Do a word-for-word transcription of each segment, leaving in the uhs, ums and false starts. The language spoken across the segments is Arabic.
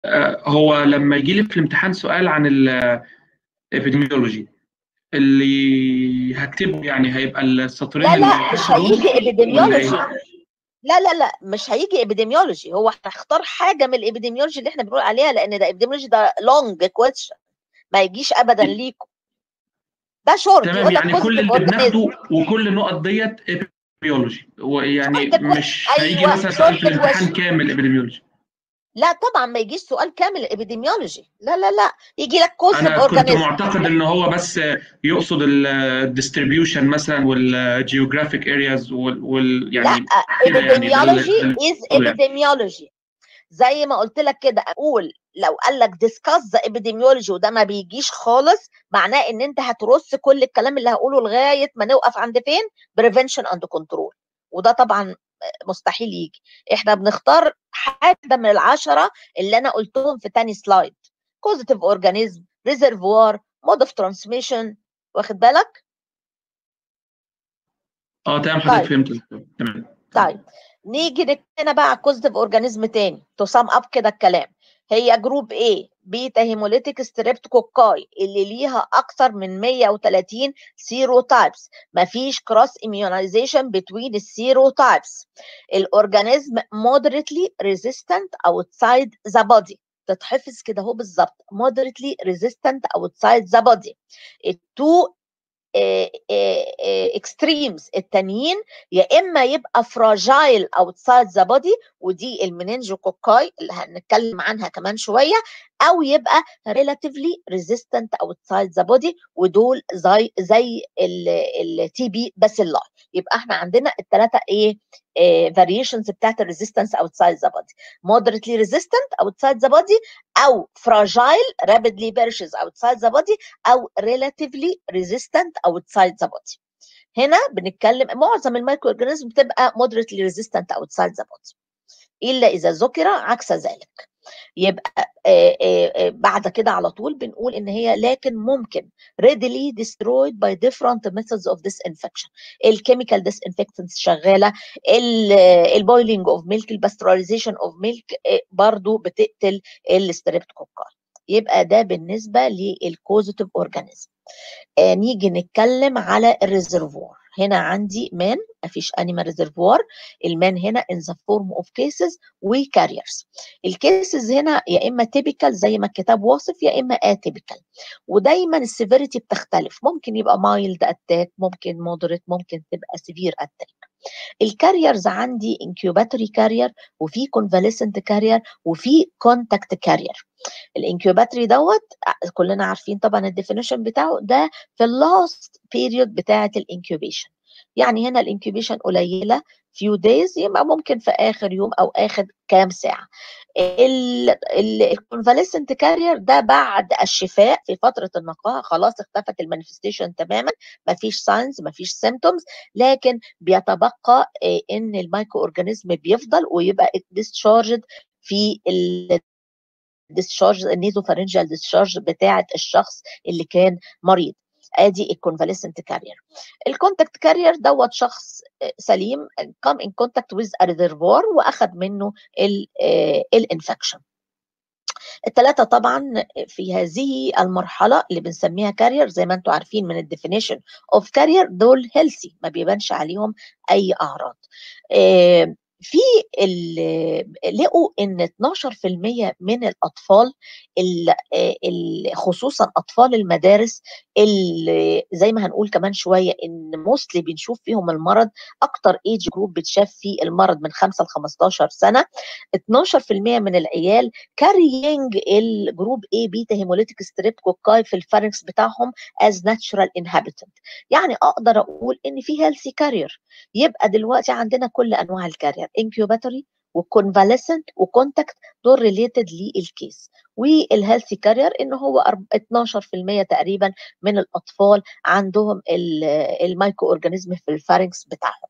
آه، هو لما يجي لي في الامتحان سؤال عن الابيديميولوجي اللي هكتبه، يعني هيبقى السطرين لا اللي لا مش تحت دول هيجي ولا ابيديميولوجي. ايه؟ لا لا لا مش هيجي ابيديميولوجي، هو هنختار حاجه من الابيديميولوجي اللي احنا بنقول عليها، لان ده ابيديميولوجي ده لونج كويستشن ما يجيش ابدا ليكم. ده شورت تمام، يقول لك يعني كل بوزيتيف اللي بناخده اورجانيزم. وكل النقط ديت ابيديميولوجي، ويعني شورت كوي... مش هيجي ايوه مثلا سؤال في شورت الامتحان كويشن. كامل ابيديميولوجي. لا طبعا ما يجيش سؤال كامل ابيديميولوجي، لا لا لا يجي لك كوزيتيف انا كنت اورجانيزم. معتقد ان هو بس يقصد الديستريبيوشن مثلا والجيوغرافيك ارياز وال لا يعني كده، يعني ده اللي ده epidemiology اللي is أقصده يعني. epidemiology. زي ما قلت لك كده، اقول لو قال لك discuss the epidemiology وده ما بيجيش خالص، معناه ان انت هترص كل الكلام اللي هقوله لغايه ما نوقف عند فين؟ prevention and control. وده طبعا مستحيل يجي. احنا بنختار حاجه من العشره اللي انا قلتهم في تاني سلايد: causative organism، reservoir، mode of transmission. واخد بالك؟ اه تمام، حضرتك طيب فهمت. تمام. طيب نيجي نتكلم بقى على الكوزيتيف اورجانيزم تاني تو سام اب كده الكلام. هي جروب A بيتا هيموليتيك ستريبتوكوكاي اللي ليها اكثر من مية وتلاتين سيرو تايبس، مفيش كروس immunization between السيرو تايبس. الاورجانيزم moderately resistant outside the body. تتحفظ كده اهو بالظبط: moderately resistant outside the body. التو اكستريمز التانيين يا اما يبقى فراجايل اوتسايد ذا بودي، ودي المننجوكوكاي اللي هنتكلم عنها كمان شويه، او يبقى ريلاتيفلي ريزيستنت اوتسايد ذا بودي، ودول زي زي التي بي باسيلاي. يبقى احنا عندنا الثلاثه ايه فاريشنز بتاعت الريزيستنس اوتسايد ذا بودي: moderately resistant outside the body، او fragile rapidly perishes outside the body، او relatively resistant outside the body. هنا بنتكلم معظم المايكرو اورجانيزم بتبقى moderately resistant outside the body، الا اذا ذكر عكس ذلك. يبقى آآ آآ بعد كده على طول بنقول ان هي لكن ممكن readily destroyed by different methods of disinfection. الكيميكال disinfectants شغاله، البويلينج اوف ميلك، الباسترايزيشن اوف ميلك برضو بتقتل الستريبتوكوكاي. يبقى ده بالنسبه للكوزيتيف اورجانيزم. آه نيجي نتكلم على الريزرفوار. هنا عندي مان، مفيش انيمال ريزرفوار. المان هنا in the form of cases وكاريرز. الكيسز هنا يا اما تيبيكال زي ما الكتاب واصف، يا اما اتيبيكال، ودايما السيفيريتي بتختلف، ممكن يبقى مايلد اتاك، ممكن مودريت، ممكن تبقى سيفير اتاك. الكاريرز عندي انكيوباتوري كارير، وفي كونفاليسنت كارير، وفي كونتاكت كارير. الانكيوباتوري دوت كلنا عارفين طبعا الديفينيشن بتاعه، ده في اللاست بيريود بتاعه الانكيوبيشن. يعني هنا الانكيوبيشن قليله few days، يبقى ممكن في اخر يوم او اخر كام ساعه. الكونفاليسنت كارير ده بعد الشفاء في فتره النقاهه، خلاص اختفت المانيفستيشن تماما، مفيش ساينز مفيش سيمتومز، لكن بيتبقى ان المايكرو اورجانيزم بيفضل ويبقى ديسشارجد في الديسشارج النيزوفارنجال ديسشارج بتاعه الشخص اللي كان مريض. ادي الكونفاليسنت كارير. الكونتاكت كارير دوت شخص سليم كم ان كونتاكت ويز ريزرفوار واخذ منه الانفكشن. الثلاثه طبعا في هذه المرحله اللي بنسميها كارير، زي ما انتم عارفين من الديفينيشن اوف كارير، دول هيلثي ما بيبانش عليهم اي اعراض. في لقوا ان اتناشر في المية من الاطفال، خصوصا اطفال المدارس، اللي زي ما هنقول كمان شويه ان موستلي بنشوف فيهم المرض، اكتر ايج جروب بتشاف فيه المرض من خمسة ل خمستاشر سنه، اتناشر في المية من العيال كاريينج الجروب A بيتا هيموليتيك ستريبتوكوكاي في الفارنكس بتاعهم as natural inhabitant. يعني اقدر اقول ان في هيلثي كارير. يبقى دلوقتي عندنا كل انواع الكارير: انكيوباتوري وكونفاليسنت وكونتاكت، دول ريليتد للكيس. والهيلثي كارير ان هو اتناشر في المية تقريبا من الاطفال عندهم المايكرو اورجانيزم في الفارنكس بتاعهم.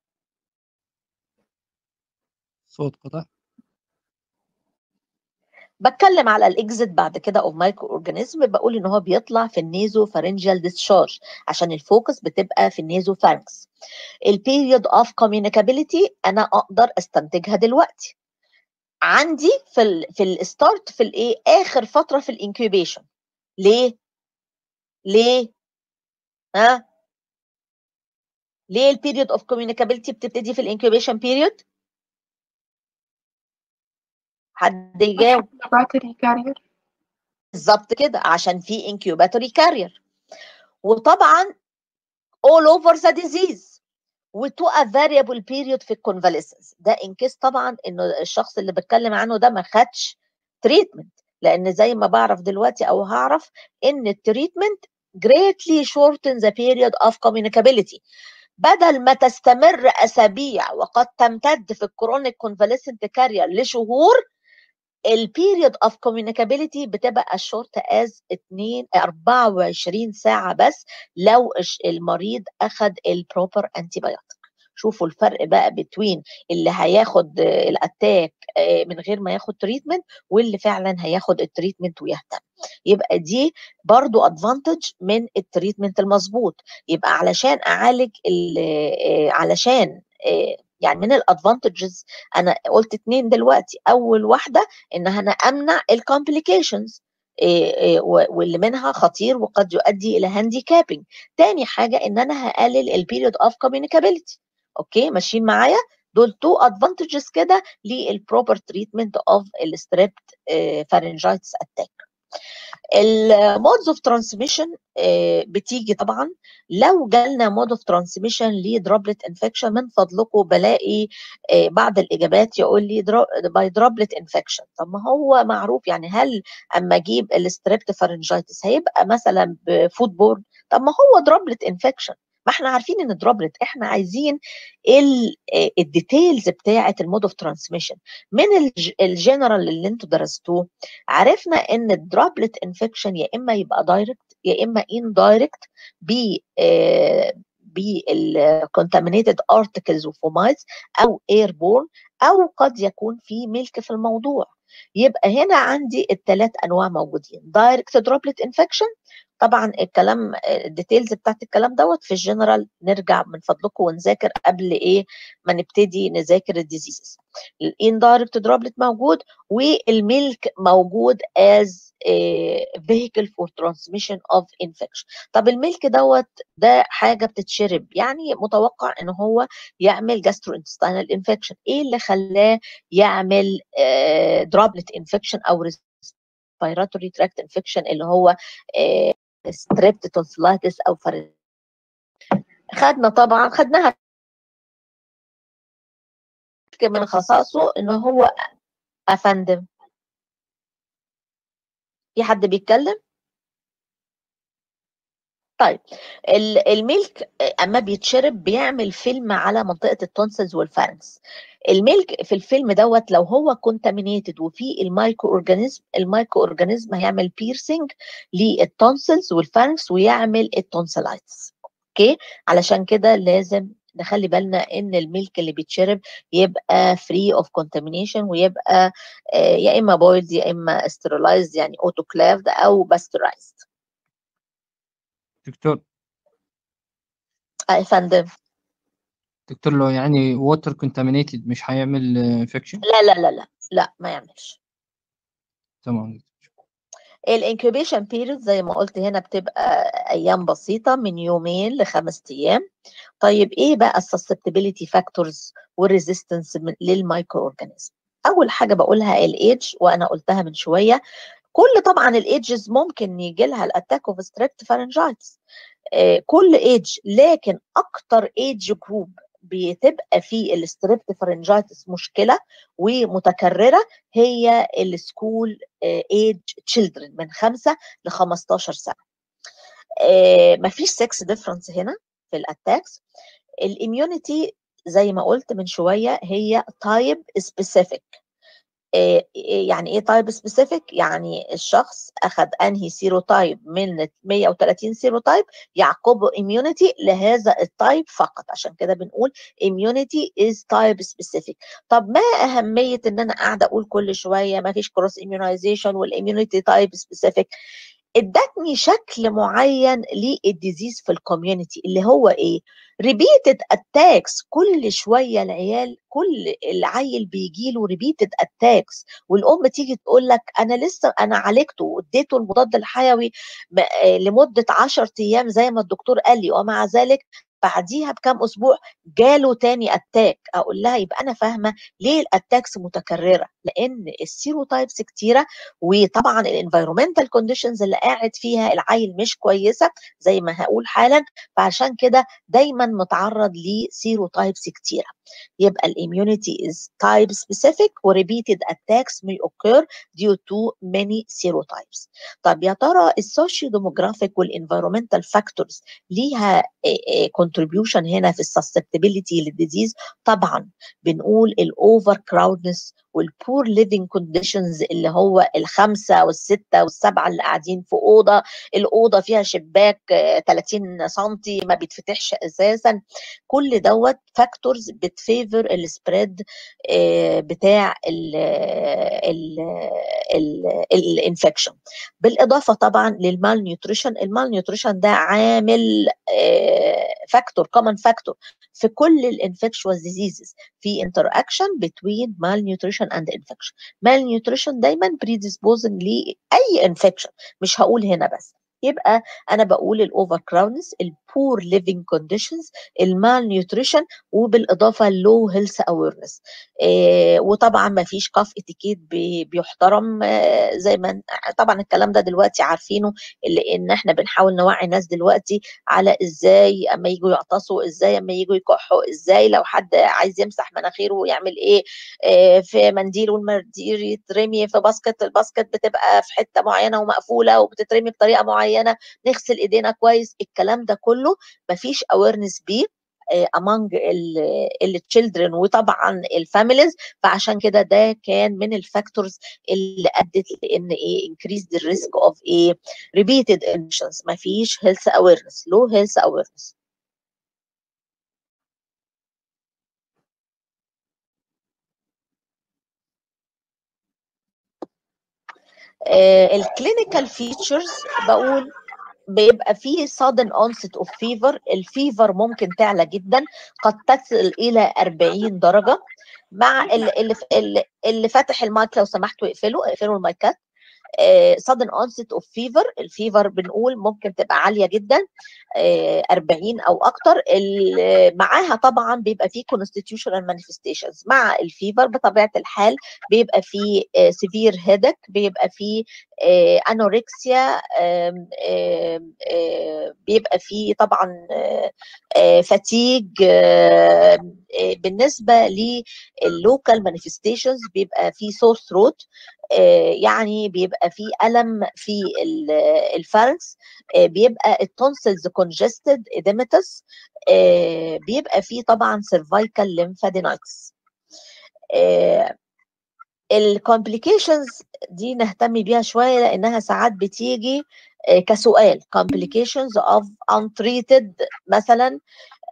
صوت قطع. بتكلم على الاكزit بعد كده اوف مايكرو اورجانيزم، بقول ان هو بيطلع في النيزو فارنجال ديسشارج عشان الفوكس بتبقى في النيزو فارنكس. البيريود اوف كوميونيكابيلتي انا اقدر استنتجها دلوقتي عندي في ال في الستارت في الايه اخر فتره في الانكيوبيشن. ليه ليه ها ليه البيريود اوف كوميونيكابيلتي بتبتدي في الانكيوبيشن بيريود؟ حد يجاوب. انكيوباتوري كارير. بالظبط كده، عشان في انكيوباتوري كارير. وطبعا all over the disease وتو a variable period في الكونفاليسنس. ده ان كيس طبعا انه الشخص اللي بتكلم عنه ده ما خدش تريتمنت، لان زي ما بعرف دلوقتي او هعرف ان التريتمنت greatly shorten the period of communicability. بدل ما تستمر اسابيع وقد تمتد في الكرونيك كونفاليسنت كارير لشهور، البيريود اوف كوميونيكابيلتي بتبقى الشورت از اتنين اربعة وعشرين ساعه بس لو المريض اخذ البروبر انتي بايوتيك. شوفوا الفرق بقى بين اللي هياخد الاتاك من غير ما ياخد تريتمنت واللي فعلا هياخد التريتمنت ويهتم. يبقى دي برضو ادفانتج من التريتمنت المظبوط. يبقى علشان اعالج علشان يعني من الادفانتجز انا قلت اتنين دلوقتي. اول واحده ان انا امنع الكومبليكيشنز واللي منها خطير وقد يؤدي الى هانديكابينج. تاني حاجه ان انا هقلل البيريود اوف كوميونيكابيلتي. اوكي ماشيين معايا؟ دول تو ادفانتجز كده للبروبر تريتمنت اوف الستريبت فارنجايتس اتاك. المودز اوف ترانسميشن بتيجي طبعا لو جالنا مود اوف ترانسميشن لدروبلت انفكشن. من فضلكم بلاقي بعض الاجابات يقول لي باي دروبلت انفكشن. طب ما هو معروف يعني هل اما اجيب الستريبت فارنجايتس هيبقى مثلا بفود بورن؟ طب ما هو دروبلت انفكشن. ما احنا عارفين ان دروبلت، احنا عايزين الديتيلز بتاعه المود اوف ترانسميشن. من الجنرال اللي انتوا درستوه عرفنا ان الدروبلت انفكشن يا اما يبقى دايركت يا اما اندايركت ب بالكونتامينيتد ارتكلز وفومايتس او ايربورن، او قد يكون في ملك في الموضوع. يبقى هنا عندي الثلاث انواع موجودين. دايركت دروبلت انفكشن طبعا الكلام الديتيلز بتاعت الكلام دوت في الجنرال نرجع من فضلكم ونذاكر قبل ايه ما نبتدي نذاكر الديزيزز. الاندايركت دروبلت موجود والميلك موجود as a vehicle for transmission of infection. طب الميلك دوت ده حاجه بتتشرب، يعني متوقع ان هو يعمل gastrointestinal infection. ايه اللي خلاه يعمل دروبلت انفكشن او respiratory tract infection اللي هو ستريبت تونسيلايتس او فرد؟ خدنا طبعا خدناها من خصائصه ان هو افندم. في حد بيتكلم؟ طيب الميلك اما بيتشرب بيعمل فيلم على منطقه التونسلز والفارنكس. الميلك في الفيلم دوت لو هو كونتامينيتد وفي المايكرو اورجانيزم، المايكرو اورجانيزم هيعمل بيرسينج للتونسلز والفارنكس ويعمل التونسلايتس. اوكي علشان كده لازم نخلي بالنا ان الميلك اللي بيتشرب يبقى فري اوف كونتامينيشن ويبقى يا اما بويلد يا اما استرلايزد يعني اوتوكلافد او باسترايزد. دكتور يا فندم دكتور لو يعني ووتر كونتامينيتد مش هيعمل انفكشن؟ لا لا لا لا لا ما يعملش. تمام. الانكيوبيشن بيريود زي ما قلت هنا بتبقى ايام بسيطه من يومين لخمس ايام. طيب ايه بقى السسبتبيليتي فاكتورز والريزيستنس للمايكرو اورجانيزم؟ اول حاجه بقولها الايدج، وانا قلتها من شويه. كل طبعا الايدجز ممكن يجي لها الاتاك اوف ستريبت فارنجايتس، كل ايدج، لكن اكتر ايدج جروب بتبقى في الستريبت فارنجايتس مشكله ومتكرره هي السكول ايج تشيلدرن من خمسة ل خمستاشر سنه. مفيش سكس ديفرنس هنا في الاتاكس. الاميونيتي زي ما قلت من شويه هي تايب سبيسيفيك. يعني ايه تايب سبيسيفيك؟ يعني الشخص اخذ انهي سيروتايب من مية وتلاتين سيروتايب يعقبه اميونيتي لهذا التايب فقط، عشان كده بنقول immunity is type specific. طب ما اهميه ان انا قاعده اقول كل شويه ما فيش كروس immunization والاميونيتي تايب سبيسيفيك؟ ادتني شكل معين للديزيز في الكوميونتي اللي هو ايه؟ ريبيتد اتاكس. كل شويه العيال، كل العيل بيجي له ريبيتد اتاكس، والام تيجي تقول لك انا لسه انا عالجته واديته المضاد الحيوي لمده عشرة ايام زي ما الدكتور قال لي، ومع ذلك بعديها بكام اسبوع جاله تاني اتاك. اقول لها يبقى انا فاهمه ليه الاتاكس متكرره، لان السيروتايبس كتيره، وطبعا الانفيرومنتال كونديشنز اللي قاعد فيها العيل مش كويسه زي ما هقول حالا، فعشان كده دايما متعرض لسيروتايبس كتيره. يبقى الاميونيتي is type specific و repeated attacks may occur due to many serotypes. طب يا ترى السوشيو ديموغرافيك والانفيرومنتال فاكتورز ليها contribution هنا في السسبتبيليتي للديزيز؟ طبعا بنقول الاوفر كراودنس والبور ليفنج كونديشنز، اللي هو الخمسه والسته والسبعه اللي قاعدين في اوضه، الاوضه فيها شباك تلاتين سنتي ما بيتفتحش اساسا، كل دوت فاكتورز بتفيفر السبريد بتاع الانفكشن. بالاضافه طبعا للمال نيوتريشن. المال نيوتريشن ده عامل فاكتور، كومن فاكتور في كل الانفكشوس ديزيزز، في interaction between malnutrition and infection. malnutrition دايما predisposing لأي infection، مش هقول هنا بس. يبقى انا بقول الاوفر كراودنس، البور ليفنج كونديشنز، المال نيوتريشن، وبالاضافه اللو هيلث اويرنس. إيه وطبعا ما فيش كاف اتيكيت بيحترم، إيه زي ما طبعا الكلام ده دلوقتي عارفينه، لان احنا بنحاول نوعي الناس دلوقتي على ازاي اما يجوا يعطسوا، ازاي اما يجوا يكحوا، ازاي لو حد عايز يمسح مناخيره يعمل ايه، إيه في منديل، والمنديل يترمي في باسكت، الباسكت بتبقى في حته معينه ومقفوله وبتترمي بطريقه معينه، نغسل ايدينا كويس. الكلام ده كله مفيش اويرنس بيه among التشيلدرن وطبعا الفاميليز، فعشان كده ده كان من الفاكتورز اللي ادت لان ايه increase the risk of ايه repeated infections. مفيش health awareness، low health awareness. الكلينيكال فيتشرز بقول بيبقى فيه sudden onset of fever. الفيفر ممكن تعلى جدا، قد تصل الى أربعين درجه. مع اللي اللي, اللي فاتح المايك لو سمحتوا اقفلوا اقفلوا المايكات. sudden onset of fever، الفيفر بنقول ممكن تبقى عاليه جدا، أربعين او اكتر. معاها طبعا بيبقى فيه constitutional manifestations مع الفيفر. بطبيعه الحال بيبقى فيه severe headache، بيبقى فيه انوركسيا، بيبقى فيه طبعا فاتيج. بالنسبه لللوكال مانيفستيشنز بيبقى فيه سور ثروت، يعني بيبقى فيه ألم في الفارنكس، بيبقى التونسلز كونجستد اديماتس، بيبقى فيه طبعا سيرفايكال ليمفادينايتس. الكومبليكيشنز دي نهتم بيها شويه لانها ساعات بتيجي كسؤال. complications of untreated مثلا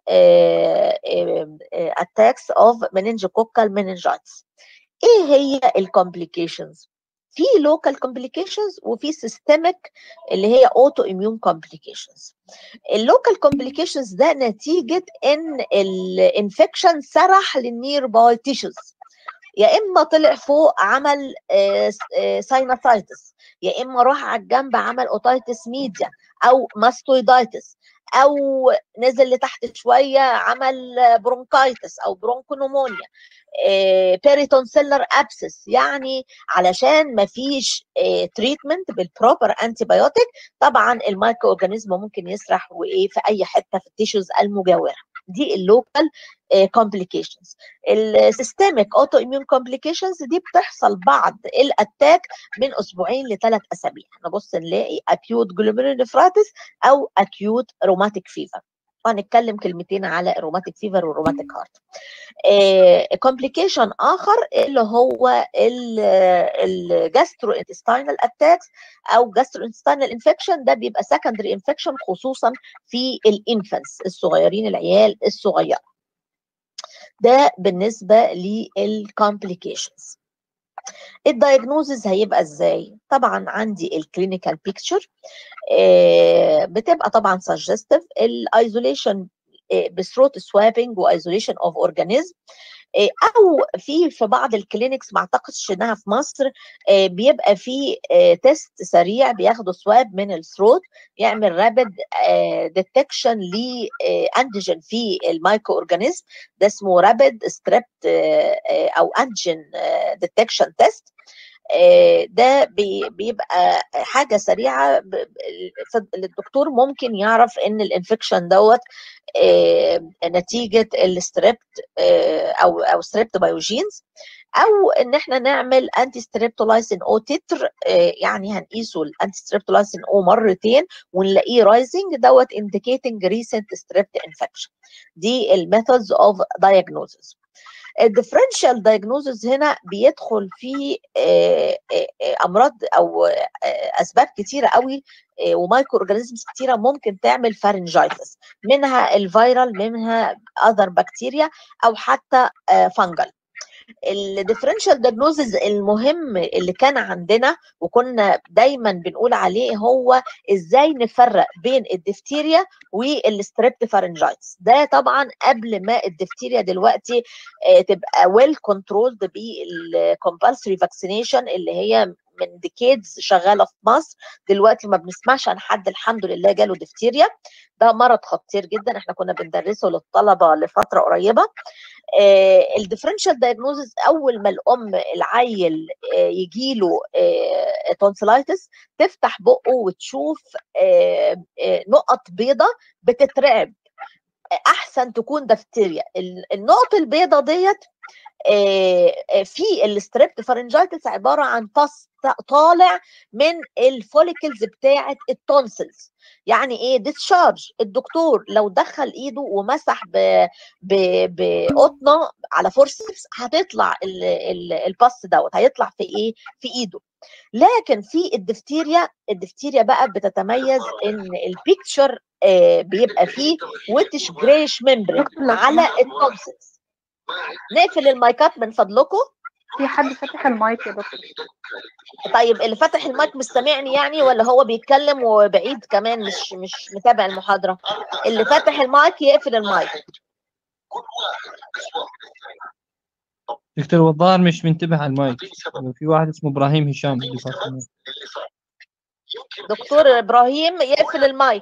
attacks of meningococcal meningitis. ايه هي الكومبليكيشنز؟ في local complications وفي systemic اللي هي auto immune complications. اللوكال complications ده نتيجة ان الانفكشن سرح للنير باي تيشوز، يا اما طلع فوق عمل ساينوسايتس، يا اما راح على الجنب عمل اوتايتس ميديا او ماستويدايتس، او نزل لتحت شويه عمل برونكايتس او برونكونومونيا، بيريتونسيلر ابسس. يعني علشان ما فيش تريتمنت بالبروبر انتي بايوتيك طبعا المايكرو اورجانيزم ممكن يسرح وايه في اي حته في التيشوز المجاوره. دي اللوكال كومبليكيشنز. السيستميك اوتو اميون كومبليكيشنز دي بتحصل بعد الاتاك من اسبوعين لثلاث اسابيع. نبص نلاقي اكيوت جلوميرولونيفرايتس او اكيوت روماتيك فيفر. وهنتكلم كلمتين على الروماتيك فيفر والروماتيك هارت. كومبليكيشن اخر اللي هو الجاسترو انتستينال اتاكس او جاسترو انتستينال انفكشن، ده بيبقى سكندري انفكشن خصوصا في الانفانس الصغيرين، العيال الصغيره. ده بالنسبه للكومبليكيشنز. الدايجنوزز هيبقى ازاي؟ طبعا عندي الكلينيكال بيكتشر بتبقى طبعا سجستيف، الايزوليشن بثروت سوابنج وايزوليشن اوف اورجانيزم، او في في بعض الكلينكس ما اعتقدش انها في مصر بيبقى في تيست سريع بياخدوا سواب من الثروت يعمل رابيد ديتكشن لانتيجين في المايكرو اورجانيزم، ده اسمه رابيد ستريبت او انتيجين ديتكشن تيست. ده بيبقى حاجه سريعه، الدكتور ممكن يعرف ان الانفكشن دوت نتيجه الستريبت او او ستريبت بايوجينز، او ان احنا نعمل انتي ستريبتولايسين او تتر، يعني هنقيسه الانتي ستريبتولايسين او مرتين ونلاقيه رايزنج، دوت indicating recent strep infection. دي الميثودز اوف دايجنوزز. الديفرنشال دايجنوزز هنا بيدخل فيه امراض او اسباب كتيره قوي ومايكرو اورجانيزمز كتيره ممكن تعمل فارنجايتس، منها الفيرال، منها اذر بكتيريا، او حتى فانجل. الديفرنشال دايجنوزز المهم اللي كان عندنا وكنا دايما بنقول عليه هو ازاي نفرق بين الدفتيريا والستريبت فارنجايتس. ده طبعا قبل ما الدفتيريا دلوقتي تبقى ويل كنترولد بالكومبالسري فاكسينيشن اللي هي من ديكيدز شغاله في مصر، دلوقتي ما بنسمعش عن حد الحمد لله جاله دفتيريا. ده مرض خطير جدا، احنا كنا بندرسه للطلبه لفتره قريبه. الديفرنشال دايجنوزز اول ما الام العيل يجيله تونسلايتس تفتح بقه وتشوف نقط بيضه بتترعب، احسن تكون دفتيريا. النقط البيضه ديت في الستريبت فارنجايتس عباره عن باس طالع من الفوليكلز بتاعه التونسلز. يعني ايه ديسشارج؟ الدكتور لو دخل ايده ومسح بقطنه على فورسبس هتطلع الباس دوت، هيطلع في ايه؟ في ايده. لكن في الدفتيريا، الدفتيريا بقى بتتميز ان البيكتشر بيبقى فيه ويتش جريش ممبرين على التونسلز. نقفل المايكات من فضلكم. في حد فاتح المايك يا دكتور؟ طيب اللي فاتح المايك مش سامعني يعني، ولا هو بيتكلم وبعيد كمان مش مش متابع المحاضرة؟ اللي فاتح المايك يقفل المايك. دكتور والظاهر مش منتبه على المايك، في واحد اسمه ابراهيم هشام. دكتور ابراهيم يقفل المايك.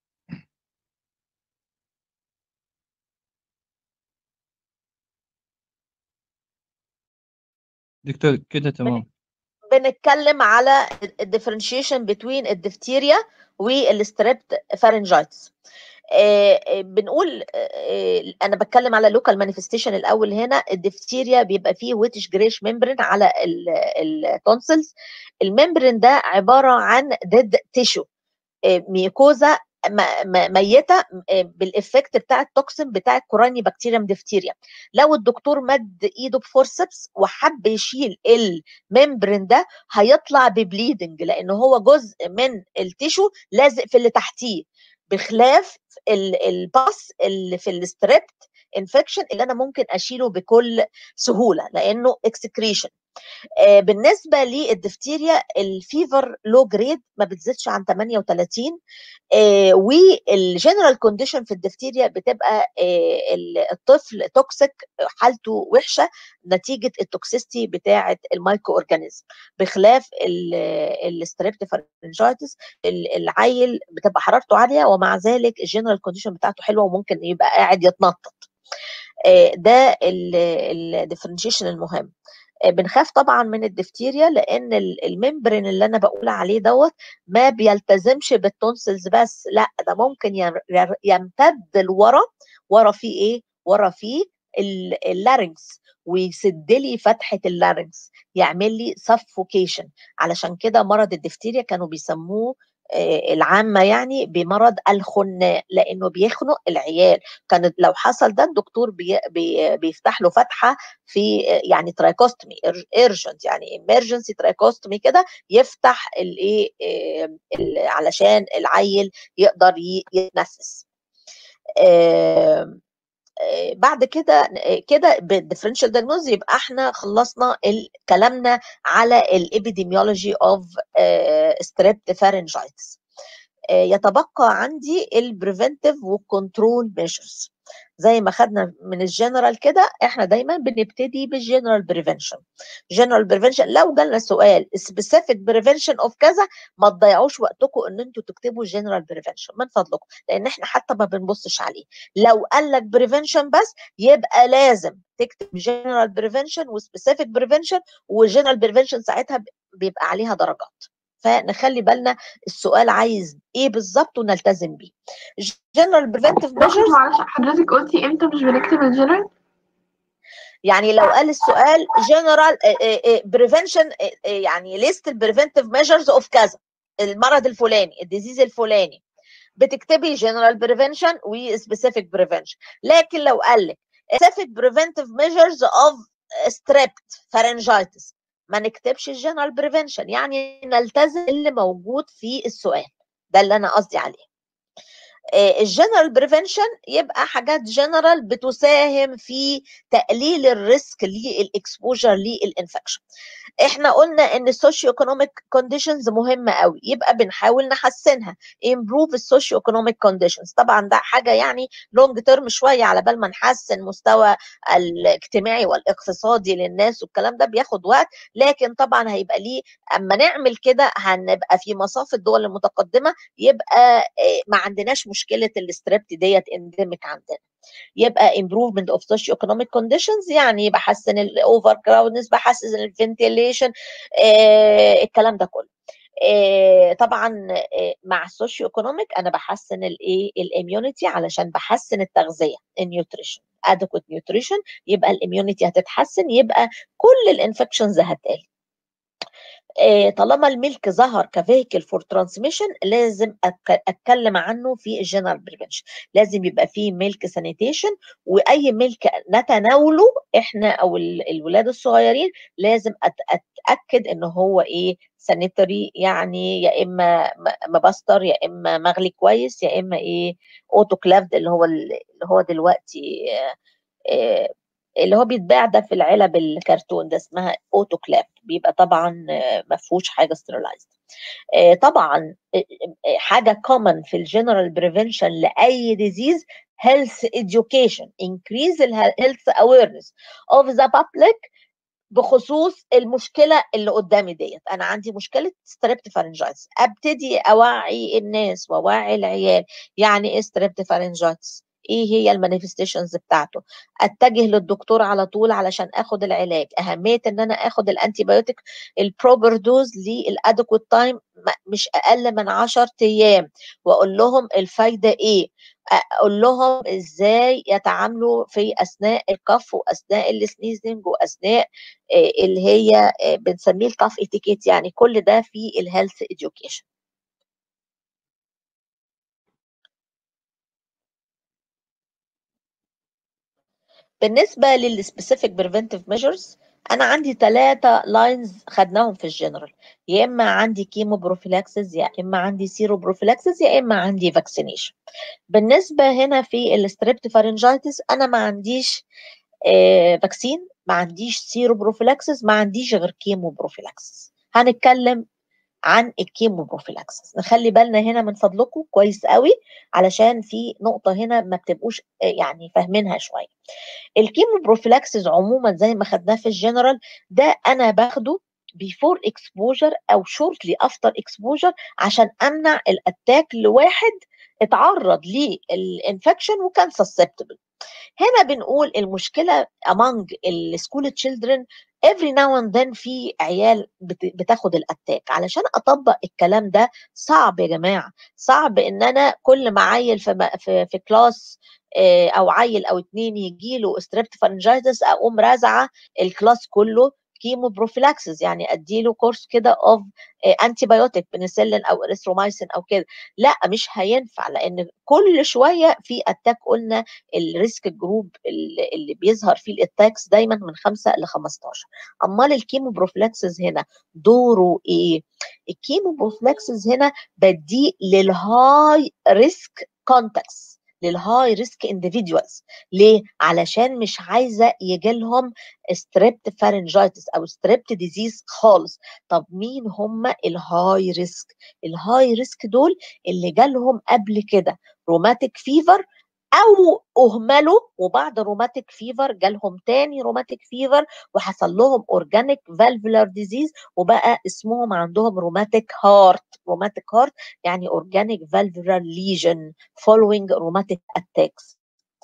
دكتور كده تمام. بنتكلم على الديفرنشيشن بين الدفتيريا والستريبت فارنجايتس. آه بنقول آه انا بتكلم على لوكال مانيفستيشن الاول. هنا الدفتيريا بيبقى فيه ويتش جريش ممبرين على التونسلز. الممبرين ده عباره عن ديد تيشو، آه ميكوزا ميته بالافكت بتاع التوكسين بتاع الكوراني بكتيريا دفتيريا. لو الدكتور مد ايده بفورسبس وحب يشيل الممبرين ده هيطلع ببليدنج، لان هو جزء من التيشو لازق في اللي تحتيه، بخلاف الباس اللي في الستريبت انفكشن اللي انا ممكن اشيله بكل سهوله لانه اكسكريشن. آه بالنسبه للدفتيريا الفيفر لو جريد ما بتزيدش عن ثمانية وثلاثين، آه والجنرال كونديشن في الدفتيريا بتبقى آه الطفل توكسيك، حالته وحشه نتيجه التوكسيستي بتاعه المايكرو اورجانيزم، بخلاف الستريبت فارنجايتس العيل بتبقى حرارته عاليه ومع ذلك الجنرال كونديشن بتاعته حلوه وممكن يبقى قاعد يتنطط. آه ده الديفرنشيشن المهم. بنخاف طبعا من الدفتيريا لان الممبرين اللي انا بقول عليه دوت ما بيلتزمش بالتونسلز بس، لا ده ممكن يمتد لورا. ورا فيه ايه؟ ورا فيه اللارنكس ويسد لي فتحه اللارنكس، يعمل لي سفوكيشن. علشان كده مرض الدفتيريا كانوا بيسموه العامة يعني بمرض الخناق، لأنه بيخنق العيال. كانت لو حصل ده الدكتور بي بي بيفتح له فتحة في يعني ترايكوستومي ايرجنت، يعني emergency ترايكوستومي كده، يفتح الايه علشان العيل يقدر يتنفس. بعد كده كده بالديفرنشال دايجنوز يبقى احنا خلصنا كلامنا على الابيديميولوجي اوف ستريبتوفارنجايتس. يتبقى عندي البريفنتيف والكنترول ميجرز. زي ما خدنا من الجنرال كده، احنا دايما بنبتدي بالجنرال بريفنشن. جنرال بريفنشن لو جالنا سؤال سبيسيفيك بريفنشن اوف كذا، ما تضيعوش وقتكم ان انتوا تكتبوا جنرال بريفنشن من فضلكم، لان احنا حتى ما بنبصش عليه. لو قال لك بريفنشن بس، يبقى لازم تكتب جنرال بريفنشن وسبيسيفيك بريفنشن، وجنرال بريفنشن ساعتها بيبقى عليها درجات. فنخلي بالنا السؤال عايز ايه بالظبط ونلتزم بيه. جنرال بريفنتيف ميجرز. معلش حضرتك قلتي امتى مش بنكتب الجنرال؟ يعني لو قال السؤال جنرال بريفنشن، يعني ليست البريفنتيف ميجرز اوف كذا، المرض الفلاني، الديزيز الفلاني، بتكتبي جنرال بريفنشن وسبيسيفيك بريفنشن. لكن لو قال لك سبيسيفيك بريفنتيف ميجرز اوف ستريبت فارنجايتس، ما نكتبش الجنرال بريفنشن، يعني نلتزم اللي موجود في السؤال. ده اللي انا قصدي عليه. الجنرال بريفنشن يبقى حاجات جنرال بتساهم في تقليل الريسك للاكسبوجر للانفكشن. احنا قلنا ان السوشيو ايكونوميك كونديشنز مهمه قوي، يبقى بنحاول نحسنها، امبروف السوشيو ايكونوميك كونديشنز. طبعا ده حاجه يعني لونج تيرم شويه، على بال ما نحسن مستوى الاجتماعي والاقتصادي للناس، والكلام ده بياخد وقت، لكن طبعا هيبقى ليه اما نعمل كده هنبقى في مصاف الدول المتقدمه، يبقى ما عندناش مشكله الاستريبت ديت انديميك عندنا. يبقى improvement of socio-economic conditions، يعني بحسن الاوفر كراودنس، بحسن الفنتيليشن، آه الكلام ده كله. آه طبعا آه مع السوشيو ايكونوميك انا بحسن الايه الاميونيتي، علشان بحسن التغذيه، النيوتريشن، adequate nutrition، يبقى الاميونيتي هتتحسن، يبقى كل الانفكشنز هتقل. طالما الميلك ظهر كفيكل فور ترانسميشن، لازم اتكلم عنه في الجنرال بريفنشن. لازم يبقى فيه ميلك سانيتيشن، واي ميلك نتناوله احنا او الولاد الصغيرين لازم اتاكد ان هو ايه سانيتري، يعني يا اما مبستر، يا اما مغلي كويس، يا اما ايه اوتوكلافد، اللي هو اللي هو دلوقتي اللي هو بيتباع ده في العلب الكرتون، ده اسمها اوتوكلاف، بيبقى طبعا ما فيهوش حاجه ستيرلايزد. طبعا حاجه كومن في الجنرال بريفنشن لاي ديزيز health education، increase health awareness of the public بخصوص المشكله اللي قدامي ديت. انا عندي مشكله ستريبت فارنجايتس، ابتدي اوعي الناس واوعي العيال يعني ايه ستريبت فارنجايتس، ايه هي المانيفستيشنز بتاعته، اتجه للدكتور على طول علشان اخد العلاج، اهميه ان انا اخد الانتي بايوتيك البروبر دوز للادكوت تايم مش اقل من عشرة ايام، واقول لهم الفايده ايه، اقول لهم ازاي يتعاملوا في اثناء الكف واثناء السنيزنج واثناء اللي هي بنسميه الكف اتيكيت، يعني كل ده في الهيلث اديوكيشن. بالنسبه للسبيسيفيك بريفنتيف ميجرز، انا عندي ثلاثه لاينز خدناهم في الجنرال، يا اما عندي كيمو بروفيلاكسس، يا اما عندي سيرو بروفيلاكسس، يا اما عندي فاكسينيشن. بالنسبه هنا في الستريبت فارنجايتس انا ما عنديش آه فاكسين، ما عنديش سيرو بروفيلاكسس، ما عنديش غير كيمو بروفيلاكسس. هنتكلم عن الكيمو بروفيلاكسس. نخلي بالنا هنا من فضلكم كويس قوي، علشان في نقطه هنا ما بتبقوش يعني فاهمينها شويه. الكيمو بروفيلاكسس عموما زي ما خدناه في الجنرال، ده انا باخده بيفور اكسبوجر او شورتلي افتر اكسبوجر، عشان امنع الاتاك لواحد اتعرض للانفكشن وكان سسبتبل. هنا بنقول المشكله among السكول تشيلدرن every now and then في عيال بتاخد الاتاك. علشان اطبق الكلام ده صعب يا جماعه، صعب ان انا كل ما عيل في في, في كلاس او عيل او اتنين يجي له ستريبت فارنجايتس اقوم رازعه الكلاس كله كيمو بروفيلاكسس، يعني اديله كورس كده اوف انتي بايوتيك بنسلين او اريثرومايسين او كده، لا مش هينفع، لان كل شويه في اتاك. قلنا الريسك جروب اللي, اللي بيظهر فيه الاتاكس دايما من خمسة ل خمستاشر. امال الكيمو بروفيلاكسس هنا دوره ايه؟ الكيمو بروفيلاكسس هنا بديه للهاي ريسك كونتاكتس، للهاي ريسك انديفيدوالز. ليه؟ علشان مش عايزه يجي لهم ستريبت فارنجايتس او ستريبت ديزيز خالص. طب مين هم الهاي ريسك؟ الهاي ريسك دول اللي جالهم قبل كده روماتيك فيفر، او اهملوا وبعد روماتيك فيفر جالهم تاني روماتيك فيفر وحصل لهم اورجانيك فالفولار ديزيز وبقى اسمهم عندهم روماتيك هارت. روماتيك هارت يعني اورجانيك فالفولار ليجن فولوينج روماتيك اتاكس.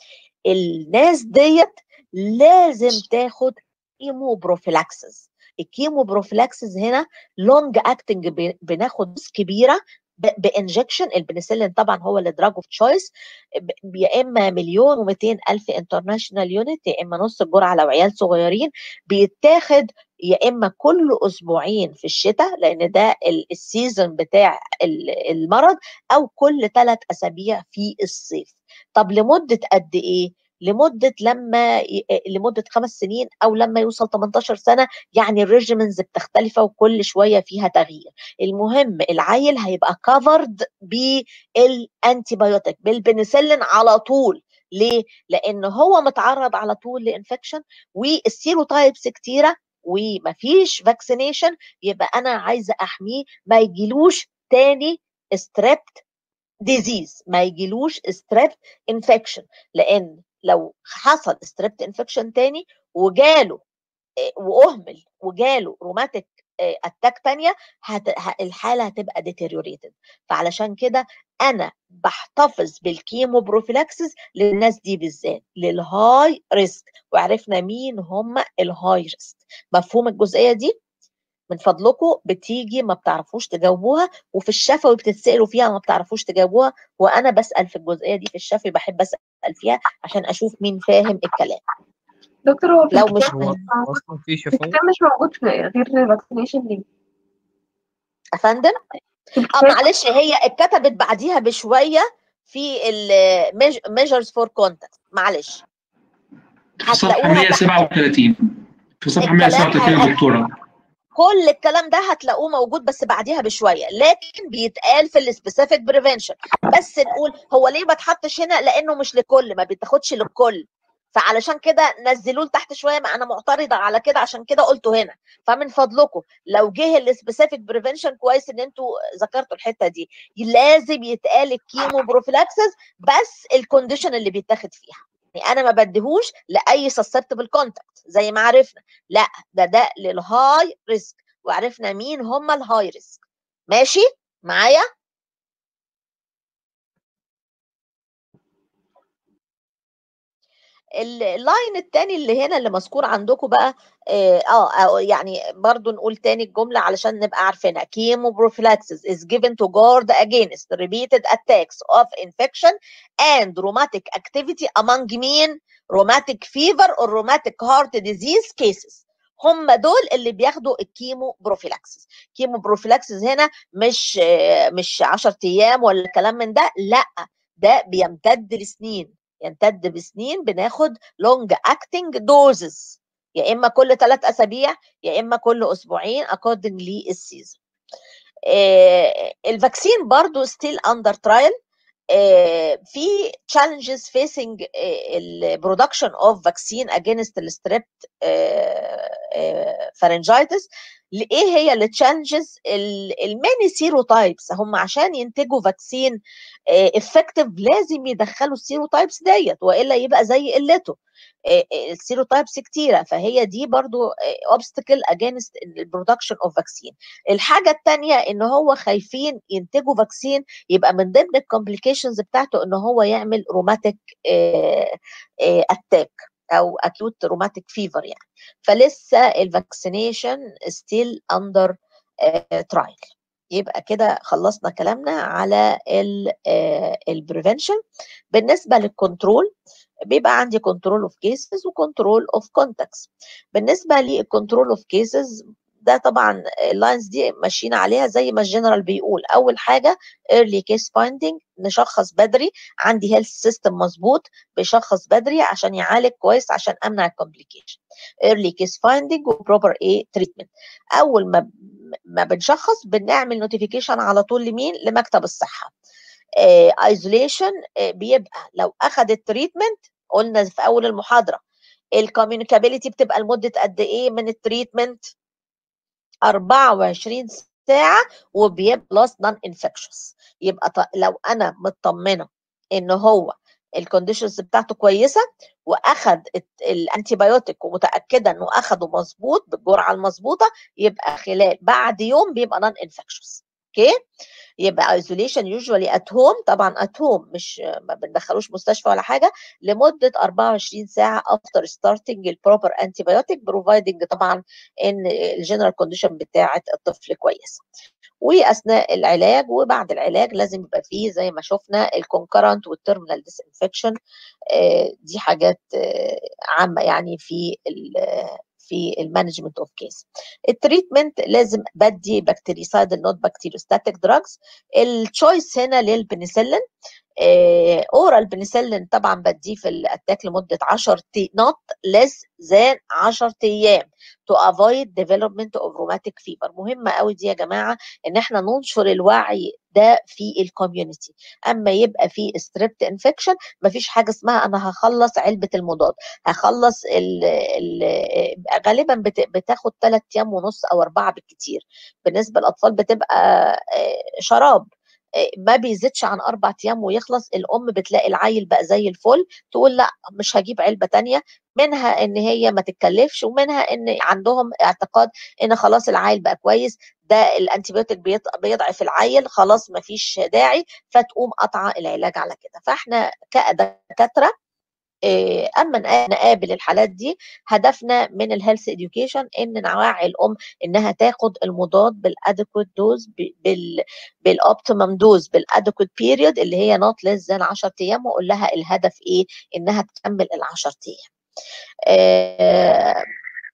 الناس ديت لازم تاخد كيمو بروفيلاكسس. الكيمو بروفيلاكسس هنا لونج اكتنج، بناخد دوز كبيره بانجكشن. البنسلين طبعا هو اللي دراج اوف تشويس، يا اما مليون ومئتين الف انترناشونال يونت، يا اما نص الجرعه لو عيال صغيرين. بيتاخد يا اما كل اسبوعين في الشتاء لان ده السيزون بتاع المرض، او كل ثلاث اسابيع في الصيف. طب لمده قد ايه؟ لمده لما لمده خمس سنين او لما يوصل تمنتاشر سنه، يعني الريجيمنز بتختلف وكل شويه فيها تغيير. المهم العيل هيبقى كفرد بالانتي بايوتيك بالبنسلين على طول. ليه؟ لان هو متعرض على طول لانفكشن والسيروتايبس كتيره ومفيش فاكسينيشن، يبقى انا عايزه احميه ما يجيلوش تاني ستريبت ديزيز، ما يجيلوش ستريبت انفكشن. لان لو حصل ستريبت انفكشن تاني وجاله واهمل وجاله روماتيك اتاك تانية، هت... الحاله هتبقى ديتيريوريتد. فعلشان كده انا بحتفظ بالكيمو بروفيلاكسس للناس دي بالذات، للهاي ريسك. وعرفنا مين هم الهاي ريسك. مفهوم الجزئيه دي؟ من فضلكم بتيجي ما بتعرفوش تجاوبوها، وفي الشفوي بتتسالوا فيها ما بتعرفوش تجاوبوها، وانا بسال في الجزئيه دي في الشفوي، بحب اسال فيها عشان اشوف مين فاهم الكلام. دكتور هو في لو مش الكتاب هو مش موجود اصلا في في شفوي. الكتاب مش موجود في غير الفاكسينيشن ليه؟ افندم، في اه الكتاب معلش هي اتكتبت بعديها بشويه في الميجرز فور كونتاكت، معلش في صفحه هتلاقوها مئة وسبعة وثلاثين. في صفحه الكلام مئة وسبعة وثلاثين يا دكتوره. كل الكلام ده هتلاقوه موجود بس بعديها بشويه، لكن بيتقال في السبيسيفيك بريفنشن. بس نقول هو ليه ما اتحطش هنا؟ لانه مش لكل، ما بيتاخدش للكل، فعلشان كده نزلوه لتحت شويه. ما انا معترضه على كده عشان كده قلته هنا. فمن فضلكم لو جه السبيسيفيك بريفنشن، كويس ان انتوا ذكرتوا الحته دي، لازم يتقال الكيمو بروفيلاكسس بس الكونديشن اللي بيتاخد فيها. يعني انا ما بديهوش لاي سسبتبل كونتاكت زي ما عرفنا، لا ده ده للهاي ريسك، وعرفنا مين هم الهاي ريسك. ماشي معايا؟ اللاين التاني اللي هنا اللي مذكور عندكم بقى اه, آه يعني برضو نقول تاني الجملة علشان نبقى عارفينها. كيمو prophylaxis is given to guard against repeated attacks of infection and rheumatic activity among مين؟ rheumatic fever or rheumatic heart disease cases. هم دول اللي بياخدوا الكيمو بروفيلاكسس. كيمو بروفيلاكسس هنا مش مش عشرة ايام ولا كلام من ده، لا ده بيمتد لسنين، يمتد بسنين. بناخد لونج اكتنج دوزز، يا اما كل ثلاث اسابيع يا اما كل اسبوعين according للسيزون. الفاكسين برضو still under trial. في challenges facing the production of vaccine against the strep pharyngitis. ايه هي التشالنجز؟ الماني سيروتايبس هم عشان ينتجوا فاكسين افكتيف لازم يدخلوا السيروتايبس ديت، والا يبقى زي قلته. السيروتايبس كتيره، فهي دي برضو اوبستكل اجينست البرودكشن اوف فاكسين. الحاجه الثانيه ان هو خايفين ينتجوا فاكسين يبقى من ضمن الكومبليكيشنز بتاعته ان هو يعمل روماتيك اتاك او اكيوت روماتيك فيفر يعني. فلسه الفاكسينيشن ستيل اندر ترايل. يبقى كده خلصنا كلامنا على البريفنشن. بالنسبه للكنترول، بيبقى عندي كنترول اوف كيسز وكنترول اوف كونتاكتس. بالنسبه للكنترول اوف كيسز ده طبعا اللاينز دي ماشيين عليها زي ما الجنرال بيقول. اول حاجه early case finding، نشخص بدري، عندي هيلث سيستم مظبوط بيشخص بدري عشان يعالج كويس عشان امنع الكومبليكيشن. early case finding وبروبر ايه تريتمنت. اول ما ما بنشخص بنعمل نوتيفيكيشن على طول لمين؟ لمكتب الصحه. ايزوليشن آه بيبقى لو اخذ التريتمنت، قلنا في اول المحاضره الكوميونيكابيلتي بتبقى لمده قد ايه من التريتمنت؟ أربعة وعشرين ساعه، وبيبقى بلس نون انفكشوس. يبقى لو انا مطمنه ان هو الكونديشنز بتاعته كويسه واخد الانتي بايوتيك ومتاكده انه اخده مظبوط بالجرعه المظبوطه، يبقى خلال بعد يوم بيبقى نون انفكشوس. اوكي، يبقى ايزوليشن يوجوالي ات هوم، طبعا ات هوم مش ما بندخلوش مستشفى ولا حاجه، لمده أربعة وعشرين ساعه افتر ستارتنج البروبر انتي بايوتيك، بروفايدنج طبعا ان الجنرال كونديشن بتاعه الطفل كويسه. واثناء العلاج وبعد العلاج لازم يبقى فيه زي ما شفنا الكونكرنت والتيرمينال ديسانفكشن. دي حاجات عامه يعني في في المانجمنت اوف كيس. التريتمنت لازم بدي بكتيريسايد نوت بكتيريوستاتيك دراجز. التشويس هنا للبنسلين، اورال بنسلين طبعا بديه في الاتاك لمده عشرة نوت ليس ذان عشرة ايام to avoid development of rheumatic fever. مهمه قوي دي يا جماعه ان احنا ننشر الوعي ده في الكوميونتي. اما يبقى في ستريبت انفكشن مفيش حاجه اسمها انا هخلص علبه المضاد، هخلص ال ال غالبا بتاخد ثلاث ايام ونص او اربعه بالكتير. بالنسبه للاطفال بتبقى شراب ما بيزيدش عن اربع ايام ويخلص. الام بتلاقي العيل بقى زي الفل، تقول لا مش هجيب علبه تانية، منها ان هي ما تتكلفش ومنها ان عندهم اعتقاد ان خلاص العيل بقى كويس، ده الانتيبيوتيك بيضعف العيل خلاص ما فيش داعي، فتقوم قطعه العلاج على كده. فاحنا كدكاتره اما نقابل الحالات دي هدفنا من الهيلث اديوكيشن ان نوعي الام انها تاخد المضاد بالادكوت دوز بالاوبتيمم دوز بالادكوت بيريود اللي هي نوت ليس ذان عشرة ايام، واقول لها الهدف ايه؟ انها تكمل ال عشرة ايام. آه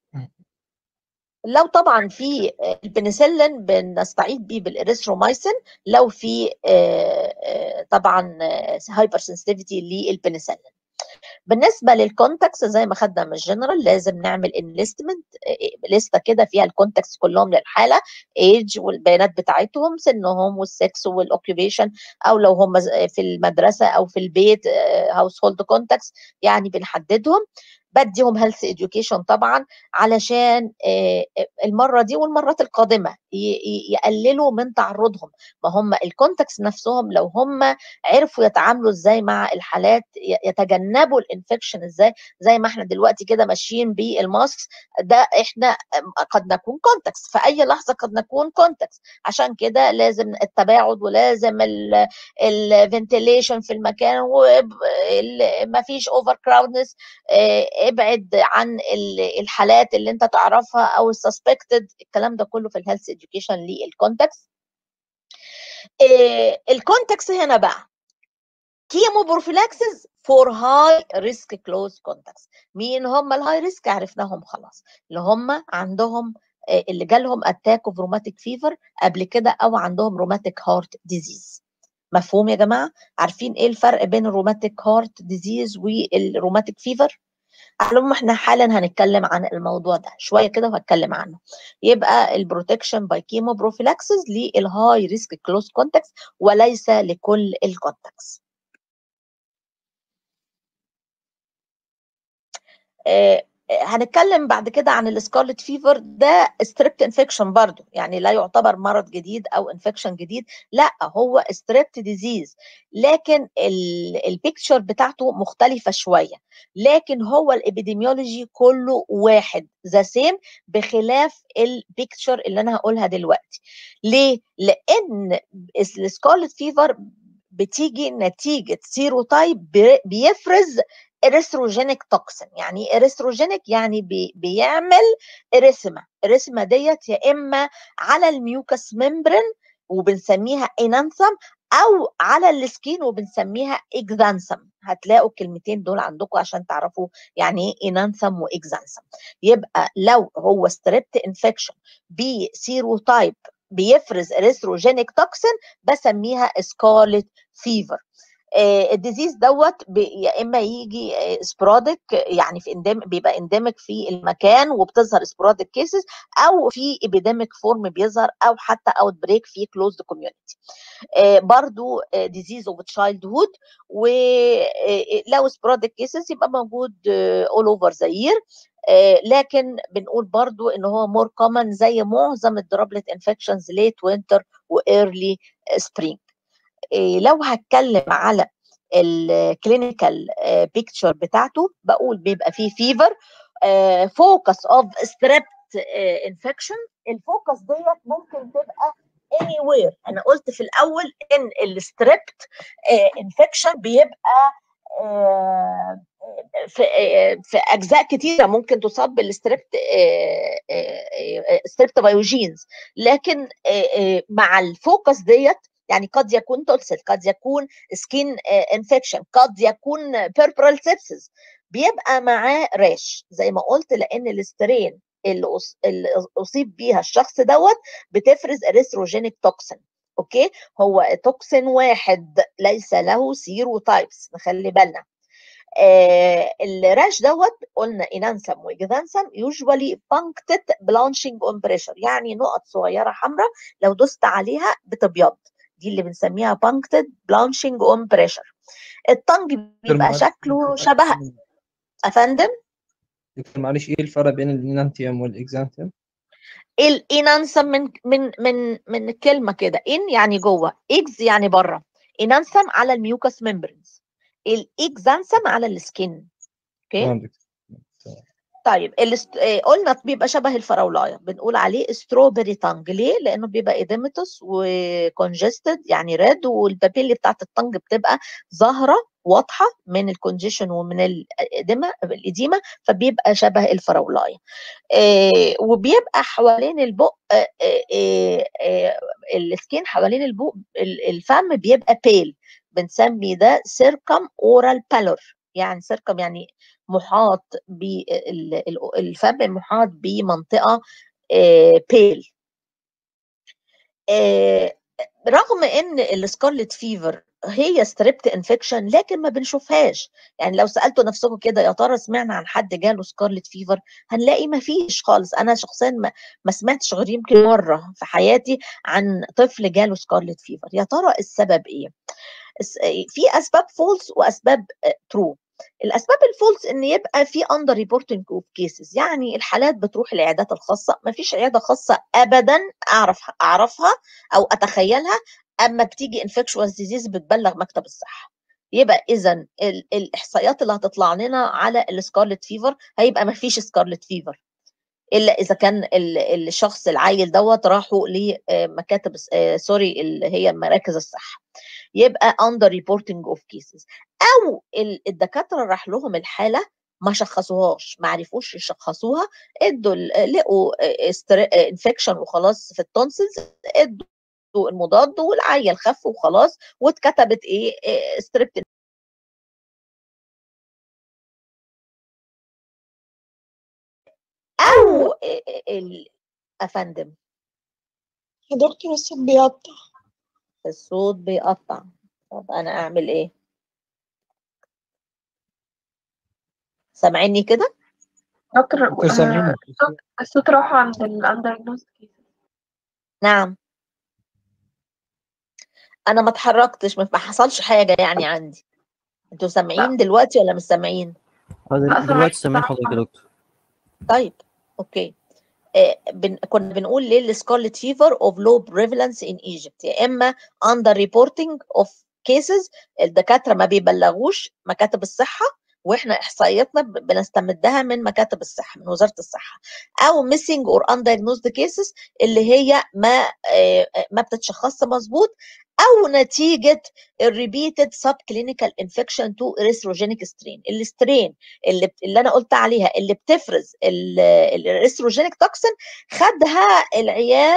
لو طبعا في البنسلين بنستعيد بيه بالاريثرومايسين لو في آه آه طبعا هايبر سنسيتيفيتي للبنسلين. بالنسبه للكونتاكس زي ما خدنا من الجنرال لازم نعمل انليستمنت لسته كده فيها الكونتاكس كلهم للحاله، ايج والبيانات بتاعتهم، سنهم والسكس والاوكيبيشن، او لو هم في المدرسه او في البيت هاوس هولد كونتاكس يعني بنحددهم. بديهم هيلث اديوكيشن طبعا علشان المره دي والمرات القادمه يقللوا من تعرضهم. ما هم الكونتاكس نفسهم لو هم عرفوا يتعاملوا ازاي مع الحالات، يتجنبوا الانفكشن ازاي، زي ما احنا دلوقتي كده ماشيين بالماسك ده، احنا قد نكون كونتاكس في اي لحظه، قد نكون كونتاكس. عشان كده لازم التباعد ولازم الفنتيليشن في المكان وما فيش اوفر كراودنس. ابعد عن الحالات اللي انت تعرفها او السسبكتد، الكلام ده كله في الهيلث اديوكيشن للكونتاكس. الكونتاكس هنا بقى كيمو بروفيلاكسز فور هاي ريسك كلوز كونتاكتس. مين هم الهاي ريسك؟ عرفناهم خلاص، اللي هم عندهم اللي جالهم اتاك اوف روماتيك فيفر قبل كده او عندهم روماتيك هارت ديزيز. مفهوم يا جماعه؟ عارفين ايه الفرق بين الروماتيك هارت ديزيز والروماتيك فيفر؟ علوم احنا حالا هنتكلم عن الموضوع ده شويه كده وهتكلم عنه. يبقى البروتكشن باي كيمو بروفيلاكسز للهاي ريسك كلوز كونتاكتس وليس لكل الكونتاكتس. آه هنتكلم بعد كده عن السكارلت فيفر. ده ستريبت انفكشن برضو، يعني لا يعتبر مرض جديد او انفكشن جديد، لا هو ستريبت ديزيز، لكن البيكتشر بتاعته مختلفة شوية، لكن هو الابيديميولوجي كله واحد ذا سيم، بخلاف البيكتشر اللي انا هقولها دلوقتي. ليه؟ لان السكارلت فيفر بتيجي نتيجة سيروتايب بيفرز اريثروجينيك توكسين. يعني اريثروجينيك يعني بي بيعمل اريثما. اريثما ديت يا اما على الميوكس ممبرين وبنسميها انانثم، او على السكين وبنسميها اكزانثم. هتلاقوا الكلمتين دول عندكم عشان تعرفوا يعني ايه انانثم واكزانثم. يبقى لو هو ستريبت انفكشن بسيروتايب بيفرز اريثروجينيك توكسين بسميها سكارلت فيفر. الديزيز دوت يا اما يجي سبوراديك يعني في انديم بيبقى انديميك في المكان وبتظهر سبوراديك كيسز، او في ابيديميك فورم بيظهر، او حتى اوت بريك في كلوزد كوميونتي. برضو ديزيز اوف تشايلد هود، ولو سبوراديك كيسز يبقى موجود اول اوفر ذا يير، لكن بنقول برضو ان هو مور كومن زي معظم الدروبلت انفكشنز ليت وينتر وايرلي سبرينج. لو هتكلم على الكلينيكال بيكتشر بتاعته بقول بيبقى فيه فيفر، فوكس اوف ستريبت انفكشن. الفوكس ديت ممكن تبقى anywhere. انا قلت في الاول ان الستريبت انفكشن بيبقى في في اجزاء كتيره ممكن تصاب بالستريبت ستريبت بايوجينز، لكن مع الفوكس ديت يعني قد يكون تولسل، قد يكون سكين انفكشن، قد يكون بيربرال سيبسس، بيبقى معاه راش زي ما قلت، لان الاسترين اللي اصيب بيها الشخص دوت بتفرز اريثروجينيك توكسين. اوكي، هو توكسين واحد ليس له سيروتايبس، نخلي بالنا. آه الراش دوت قلنا انانثم واكزانثم يوجوالي بانكتد بلانشنج اون بريشر، يعني نقط صغيره حمراء لو دوست عليها بتبيض، دي اللي بنسميها بانكتد بلانشنج اون بريشر. الطنج بيبقى شكله شبه افندم. دكتور معلش، ايه الفرق بين الانانثيوم والاكزانثيوم؟ الانانثم من من من من الكلمه كده، ان يعني جوه، اكز يعني بره، انانثم على الميوكس ممبرنز، الاكزانثم على السكين. اوكي طيب الاست... قلنا بيبقى شبه الفراولايه، بنقول عليه ستروبري تانج. ليه؟ لانه بيبقى ايديمتوس وكونجستد يعني ريد، والبابيلي بتاعت التانج بتبقى ظاهره واضحه من الكونجيشن ومن الاديمه الاديمه، فبيبقى شبه الفراولايه. آه وبيبقى حوالين البق، آه آه آه السكين حوالين البق الفم بيبقى بيل، بنسمي ده سيركم اورال بالور، يعني سيركم يعني محاط بالفم، محاط بمنطقه بيل. رغم ان السكارلت فيفر هي ستريبت انفكشن لكن ما بنشوفهاش. يعني لو سالتوا نفسكم كده يا ترى سمعنا عن حد جاله سكارلت فيفر، هنلاقي ما فيش خالص. انا شخصيا ما, ما سمعتش غير يمكن مره في حياتي عن طفل جاله سكارلت فيفر. يا ترى السبب ايه؟ في اسباب فولس واسباب ترو. الاسباب الفولس ان يبقى في اندر ريبورتنج اوف كيسز، يعني الحالات بتروح العيادات الخاصه، ما فيش عياده خاصه ابدا اعرف اعرفها او اتخيلها اما بتيجي انفكشوس ديزيز بتبلغ مكتب الصحه. يبقى اذا الاحصائيات اللي هتطلع لنا على السكارلت فيفر هيبقى ما فيش سكارلت فيفر الا اذا كان الشخص العيل دوت راحوا لمكاتب سوري اللي هي مراكز الصحه، يبقى under reporting of cases. او الدكاتره راح لهم الحاله ما شخصوهاش، ما عرفوش يشخصوها، ادوا لقوا انفكشن وخلاص في التونسلز، ادوا المضاد والعيل خف وخلاص، واتكتبت ايه ستريبت. او الافندم يا دكتور الصوت بيقطع. الصوت بيقطع، طب انا اعمل ايه؟ سامعيني كده؟ دكتور دكتور سامعيني؟ الصوت الصوت راح عند الاندرنوز. نعم انا ما اتحركتش، ما حصلش حاجه يعني عندي. انتوا سامعين دلوقتي ولا مش سامعين؟ دلوقتي سامعين حضرتك يا دكتور. طيب اوكي. آه بن... كنا بنقول ليه السكارلت فيفر اوف لو بريفالنس ان ايجيبت، يا اما اندر ريبورتنج اوف كيسز، الدكاتره ما بيبلغوش مكاتب الصحه، واحنا احصائياتنا بنستمدها من مكاتب الصحه من وزاره الصحه، او ميسنج اور اندايجنوزد كيسز اللي هي ما آه ما بتتشخصش مظبوط، او نتيجه الريبيتد سب كلينيكال انفكشن تو اريثروجينيك سترين. السترين اللي اللي انا قلت عليها اللي بتفرز الاريثروجينيك توكسين خدها العيال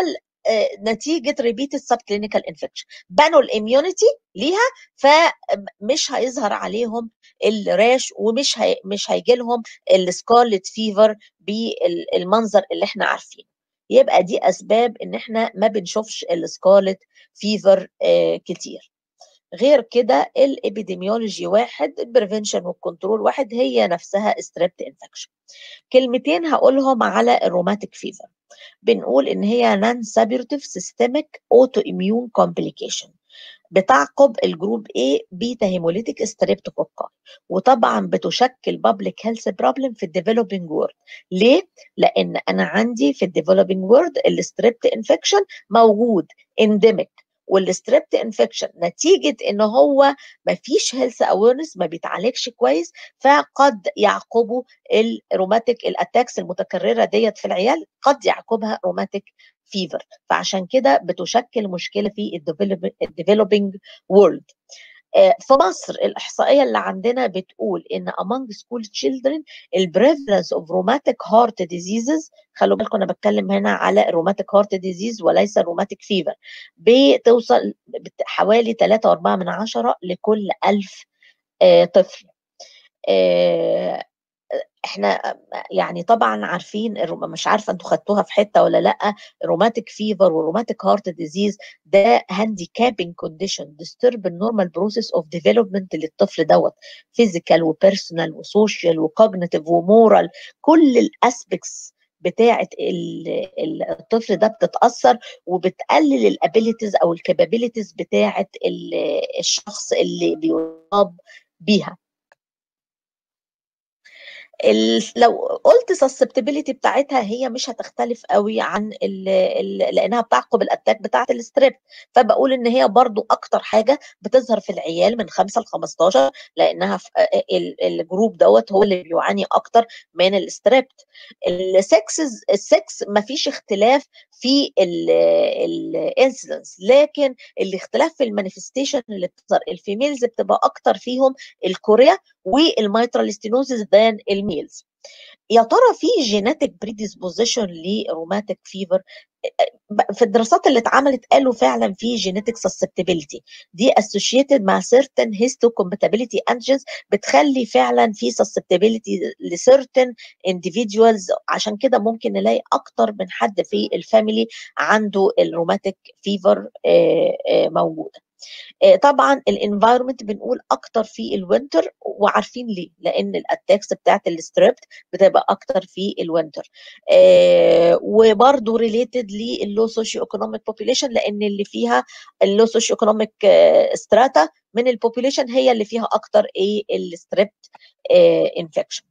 نتيجه ريبيتد سب كلينيكال انفكشن، بنوا الاميونيتي ليها فمش هيظهر عليهم الراش ومش هي مش هيجي لهم السكارلت فيفر بالمنظر اللي احنا عارفينه. يبقى دي اسباب ان احنا ما بنشوفش السكارلت فيفر كتير. غير كده الابيديميولوجي واحد، البريفنشن والكنترول واحد، هي نفسها ستريبت انفكشن. كلمتين هقولهم على الروماتيك فيفر. بنقول ان هي نون سابيرتيف سيستميك اوتو اميون كومبليكيشن، بتعقب الجروب A بيتا هيموليتيك ستريبتوكوكاي، وطبعا بتشكل بابليك هيلث بروبلم في الديفلوبينج وورد. ليه؟ لان انا عندي في الديفلوبينج وورد الستريبت انفكشن موجود انديميك، والستريبت انفكشن نتيجه ان هو ما فيش هيلث اويرنس، ما بيتعالجش كويس، فقد يعقبه الروماتيك الاتاكس المتكرره ديت في العيال، قد يعقبها روماتيك فيفر. فعشان كده بتشكل مشكله في الديفلوبينج وورلد. في مصر الإحصائية اللي عندنا بتقول إن among school children ال prevalence of rheumatic heart diseases، خلوا بالكم أنا بتكلم هنا على rheumatic heart disease وليس rheumatic fever، بتوصل حوالي ثلاثة فاصلة أربعة من عشرة لكل ألف طفل. احنا يعني طبعا عارفين، مش عارفه انتوا خدتوها في حته ولا لا، الروماتيك فيفر والروماتيك هارت ديزيز ده هانديكابينج كونديشن ديسترب النورمال بروسيس اوف ديفلوبمنت للطفل دوت، فيزيكال وبيرسونال وسوشيال وكوجنيتيف ومورال، كل الاسبكتس بتاعه الطفل ده بتتاثر، وبتقلل الابيليتيز او الكابابيليتيز بتاعه الشخص اللي بيصاب بيها. لو قلت susceptibility بتاعتها هي مش هتختلف قوي عن ال ال لانها بتعقب الاتاك بتاعت الستريب، فبقول ان هي برضو اكتر حاجه بتظهر في العيال من خمسة ل خمستاشر، لانها الجروب دوت هو اللي بيعاني اكتر من الستريبت. السكس السكس ما فيش اختلاف في الانسيدنس، لكن الاختلاف في المانيفستيشن اللي بتظهر، الفيميلز بتبقى اكتر فيهم الكوريا والميترال ستينوزيس ذان الميلز. يا ترى في جيناتيك بريديسبوزيشن لروماتيك فيفر؟ في الدراسات اللي اتعملت قالوا فعلا في جينيتك سسبتبيليتي دي اسوشيتد مع سيرتن هيستوكومباتيبيليتي انجنز، بتخلي فعلا في سسبتبيليتي لسيرتن انديفيدوالز. عشان كده ممكن نلاقي اكتر من حد في الفاميلي عنده الروماتيك فيفر موجوده. طبعا الانفايرمنت بنقول اكتر في الوينتر، وعارفين ليه، لان الاتاكس بتاعت الستريبت بتبقى اكتر في الوينتر. آه وبرضه ريليتد لللو سوشيو ايكونوميك بوبيليشن، لان اللي فيها اللو سوشيو ايكونوميك ستراتا من البوبيليشن هي اللي فيها اكتر ايه الستريبت انفكشن.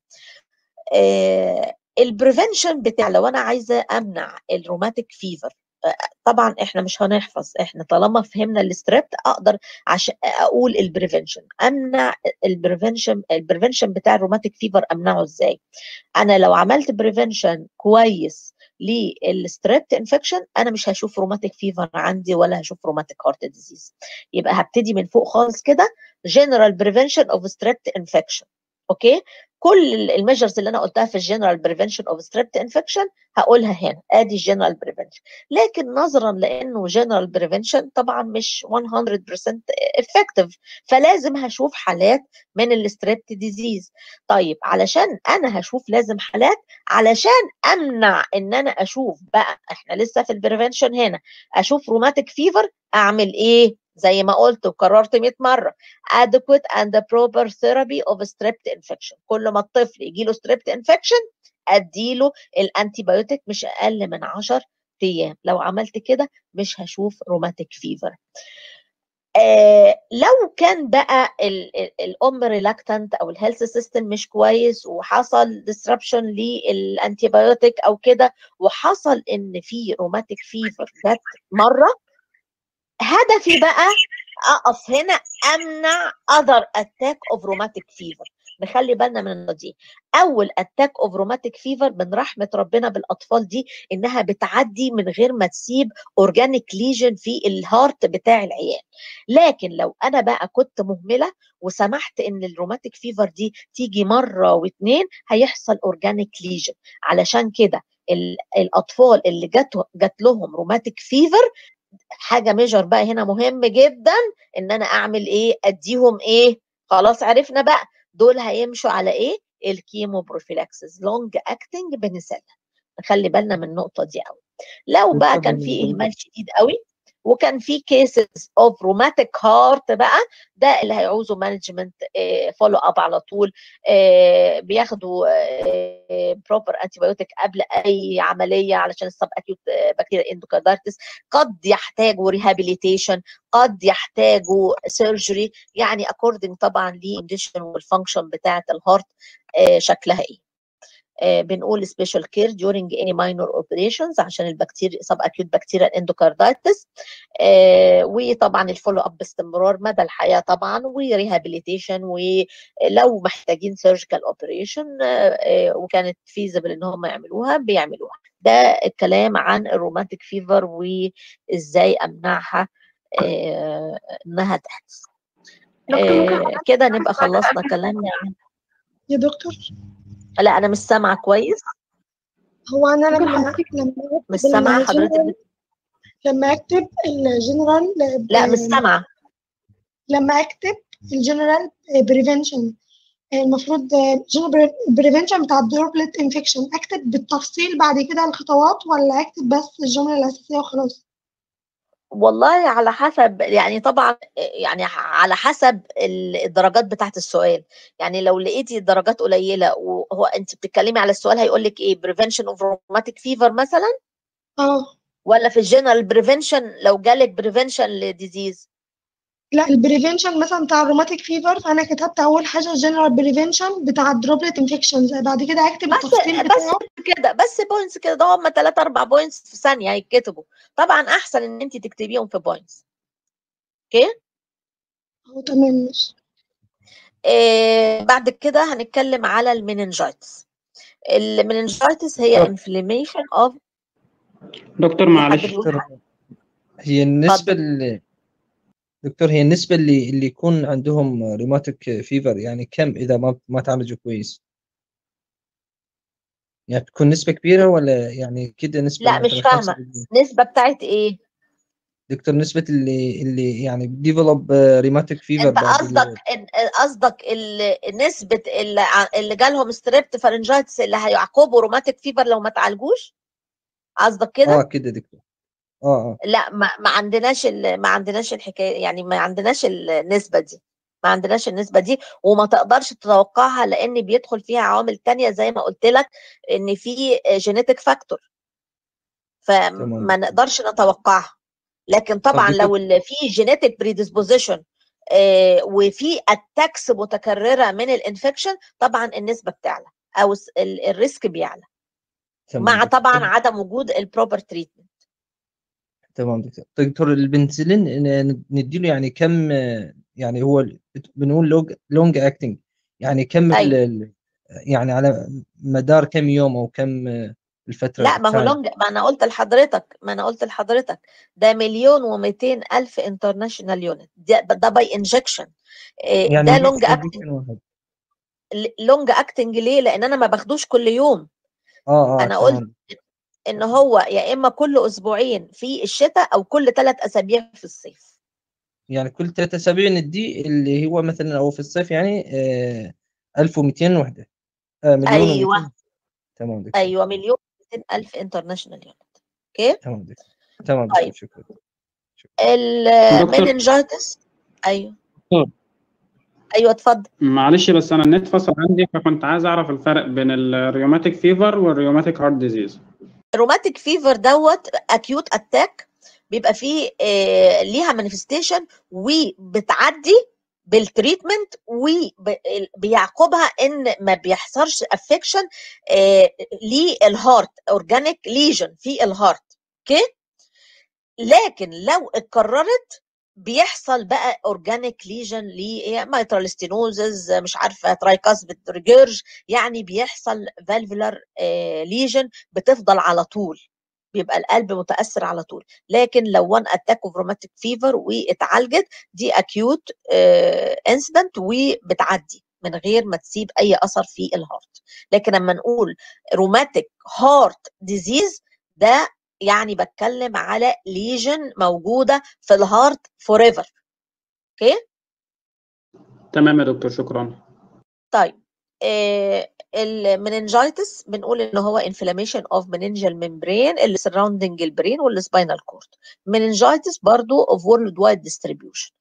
آه البريفنشن بتاع لو انا عايزه امنع الروماتيك فيفر، طبعا احنا مش هنحفظ، احنا طالما فهمنا الستريبت اقدر عشان اقول البريفنشن. امنع البريفنشن البريفنشن بتاع الروماتيك فيفر امنعه ازاي؟ انا لو عملت بريفنشن كويس للستريبت انفكشن انا مش هشوف روماتيك فيفر عندي ولا هشوف روماتيك هارت ديزيز. يبقى هبتدي من فوق خالص كده، جنرال بريفنشن اوف ستريبت انفكشن. اوكي، كل الميجرز اللي انا قلتها في الجنرال بريفنشن اوف ستريبت انفكشن هقولها هنا، ادي الجنرال بريفنشن. لكن نظرا لانه جنرال بريفنشن طبعا مش مية بالمية افكتيف، فلازم هشوف حالات من الستريبت ديزيز. طيب علشان انا هشوف لازم حالات، علشان امنع ان انا اشوف بقى، احنا لسه في البريفنشن هنا، اشوف روماتيك فيفر، اعمل ايه؟ زي ما قلت وكررت مية مره، adequate and proper therapy of strep infection. كل ما الطفل يجي له strep infection اديله الانتي بايوتيك مش اقل من عشرة ايام. لو عملت كده مش هشوف روماتيك فيفر. آه لو كان بقى ال ال الام ريلاكتنت او الهيلث سيستم مش كويس، وحصل ديسربشن للانتي بايوتيك او كده، وحصل ان في روماتيك فيفر جت مره، هدفي بقى اقف هنا امنع other attack of rheumatic fever. نخلي بالنا من دي، اول اتاك اوف روماتيك فيفر من رحمه ربنا بالاطفال دي انها بتعدي من غير ما تسيب اورجانيك ليجن في الهارت بتاع العيال. لكن لو انا بقى كنت مهمله وسمحت ان الروماتيك فيفر دي تيجي مره واثنين، هيحصل اورجانيك ليجن. علشان كده الاطفال اللي جات جات لهم روماتيك فيفر، حاجه ميجر بقى هنا مهم جدا ان انا اعمل ايه؟ اديهم ايه؟ خلاص عرفنا بقى دول هيمشوا على ايه؟ الكيمو بروفيلاكسس لونج اكتنج بنسلين. نخلي بالنا من النقطه دي قوي. لو بقى كان في اهمال شديد قوي وكان في كيسز اوف روماتيك هارت بقى، ده اللي هيعوزوا مانجمنت فولو اب على طول، بياخدوا بروبر انتي بايوتيك قبل اي عمليه علشان السب اكيوت بكتيريا اندوكاردايتس. قد يحتاجوا ريهابيليتيشن، قد يحتاجوا سيرجري، يعني اكوردنج طبعا للكونديشن والفانكشن بتاعه الهارت شكلها ايه. بنقول special care during any minor operations عشان البكتيريا sub acute bacterial endocarditis، وطبعا الفولو اب باستمرار مدى الحياه طبعا، وريهابيليتيشن، ولو محتاجين surgical operation وكانت feasible ان هم يعملوها بيعملوها. ده الكلام عن الروماتيك فيفر وازاي امنعها انها تحدث. كده نبقى خلصنا كلامنا عن يا دكتور. لا انا مش سامعه كويس. هو انا لما لما مش سامعه حضرتك. لما اكتب الجنرال لا مش سامعه. لما اكتب الجنرال بريفنشن، المفروض جنرال بريفنشن بتاع الدروبلت انفكشن، اكتب بالتفصيل بعد كده الخطوات ولا اكتب بس الجمله الاساسيه وخلاص؟ والله على حسب، يعني طبعا يعني على حسب الدرجات بتاعت السؤال. يعني لو لقيتي الدرجات قليله وهو انت بتتكلمي على السؤال هيقول لك ايه؟ بريفنشن اوف روماتيك فيفر مثلا؟ اه. ولا في الجنرال بريفنشن لو جالك بريفنشن لديزيز؟ لا البريفنشن مثلا بتاع الروماتيك فيفر، فانا كتبت اول حاجه جنرال بريفنشن بتاع الدروبلت انفكشنز، بعد كده اكتب التفصيل بتاعه. بس كده بس بوينتس كده، ده هم ثلاثة أربعة بوينتس في ثانيه هيتكتبوا. طبعا احسن ان انت تكتبيهم في بوينتس. اوكي؟ اه تمام ماشي. آه بعد كده هنتكلم على المننجايتس. المننجايتس هي انفلاميشن اوف. دكتور معلش دكتور هي النسبة اللي دكتور هي النسبة اللي اللي يكون عندهم روماتيك فيفر يعني كم إذا ما ما تعالجوا كويس؟ يعني تكون نسبة كبيرة ولا يعني كده نسبة؟ لا مش فاهمة نسبة بتاعت إيه؟ دكتور نسبة اللي اللي يعني ديفلوب روماتيك فيفر. أنت قصدك قصدك نسبة اللي اللي جالهم ستريبت فارنجايتس اللي هيعقبوا روماتيك فيفر لو ما تعالجوش؟ قصدك كده؟ اه كده دكتور. اه اه لا ما, ما عندناش ما عندناش الحكايه، يعني ما عندناش النسبه دي، ما عندناش النسبه دي وما تقدرش تتوقعها لان بيدخل فيها عوامل تانية زي ما قلت لك ان في جينيتك فاكتور، فما نقدرش نتوقعها. لكن طبعا لو في جينيتك بريدisposition آه وفي اتاكس متكرره من الانفكشن طبعا النسبه بتعلى او الريسك بيعلى مع طبعا عدم وجود البروبر تريتمنت. تمام دكتور. دكتور البنسلين نديله يعني كم، يعني هو بنقول لونج لونج اكتنج، يعني كم أيوة. يعني على مدار كم يوم او كم الفتره؟ لا ما هو لونج، ما انا قلت لحضرتك ما انا قلت لحضرتك ده مليون ومئتين الف انترناشونال يونت، ده, ده باي انجكشن. يعني ده لونج اكتنج. لونج اكتنج ليه؟ لان انا ما باخدوش كل يوم. اه اه انا قلت ان هو يا اما كل اسبوعين في الشتاء او كل ثلاث اسابيع في الصيف. يعني كل ثلاث اسابيع ندي اللي هو مثلا او في الصيف يعني آه ألف ومئتين وحده. آه مليون ايوه ومئتين. تمام دكتور. ايوه مليون ومئتين الف انترناشونال يونت. اوكي تمام دكتور. تمام دكتور. طيب. شكرا. المننجايتس. ايوه دكتور. ايوه اتفضل. معلش بس انا النت فصل عندي فكنت عايز اعرف الفرق بين الريوماتيك فيفر والريوماتيك هارت ديزيز. الروماتيك فيفر دوت اكيوت اتاك بيبقى فيه آه ليها مانيفستيشن وبتعدي بالتريتمنت وبيعقبها ان ما بيحصلش افكشن آه للهارت، اورجانيك ليجن في الهارت. اوكي. لكن لو اتكررت بيحصل بقى اورجانيك ليجن لميترال ستينوزز، مش عارفه ترايكاسبيد ريجيرج، يعني بيحصل فالفولار ليجن بتفضل على طول، بيبقى القلب متاثر على طول. لكن لو وان اتاك اوف روماتيك فيفر واتعالجت دي اكيوت انسيدنت وبتعدي من غير ما تسيب اي اثر في الهارت. لكن لما نقول روماتيك هارت ديزيز ده يعني بتكلم على ليجن موجوده في الهارت فور ايفر. اوكي تمام يا دكتور، شكرا. طيب آه المننجايتس بنقول ان هو inflammation of meningeal membrane اللي surrounding البرين والسباينال كورد. مننجايتس برضو of worldwide distribution.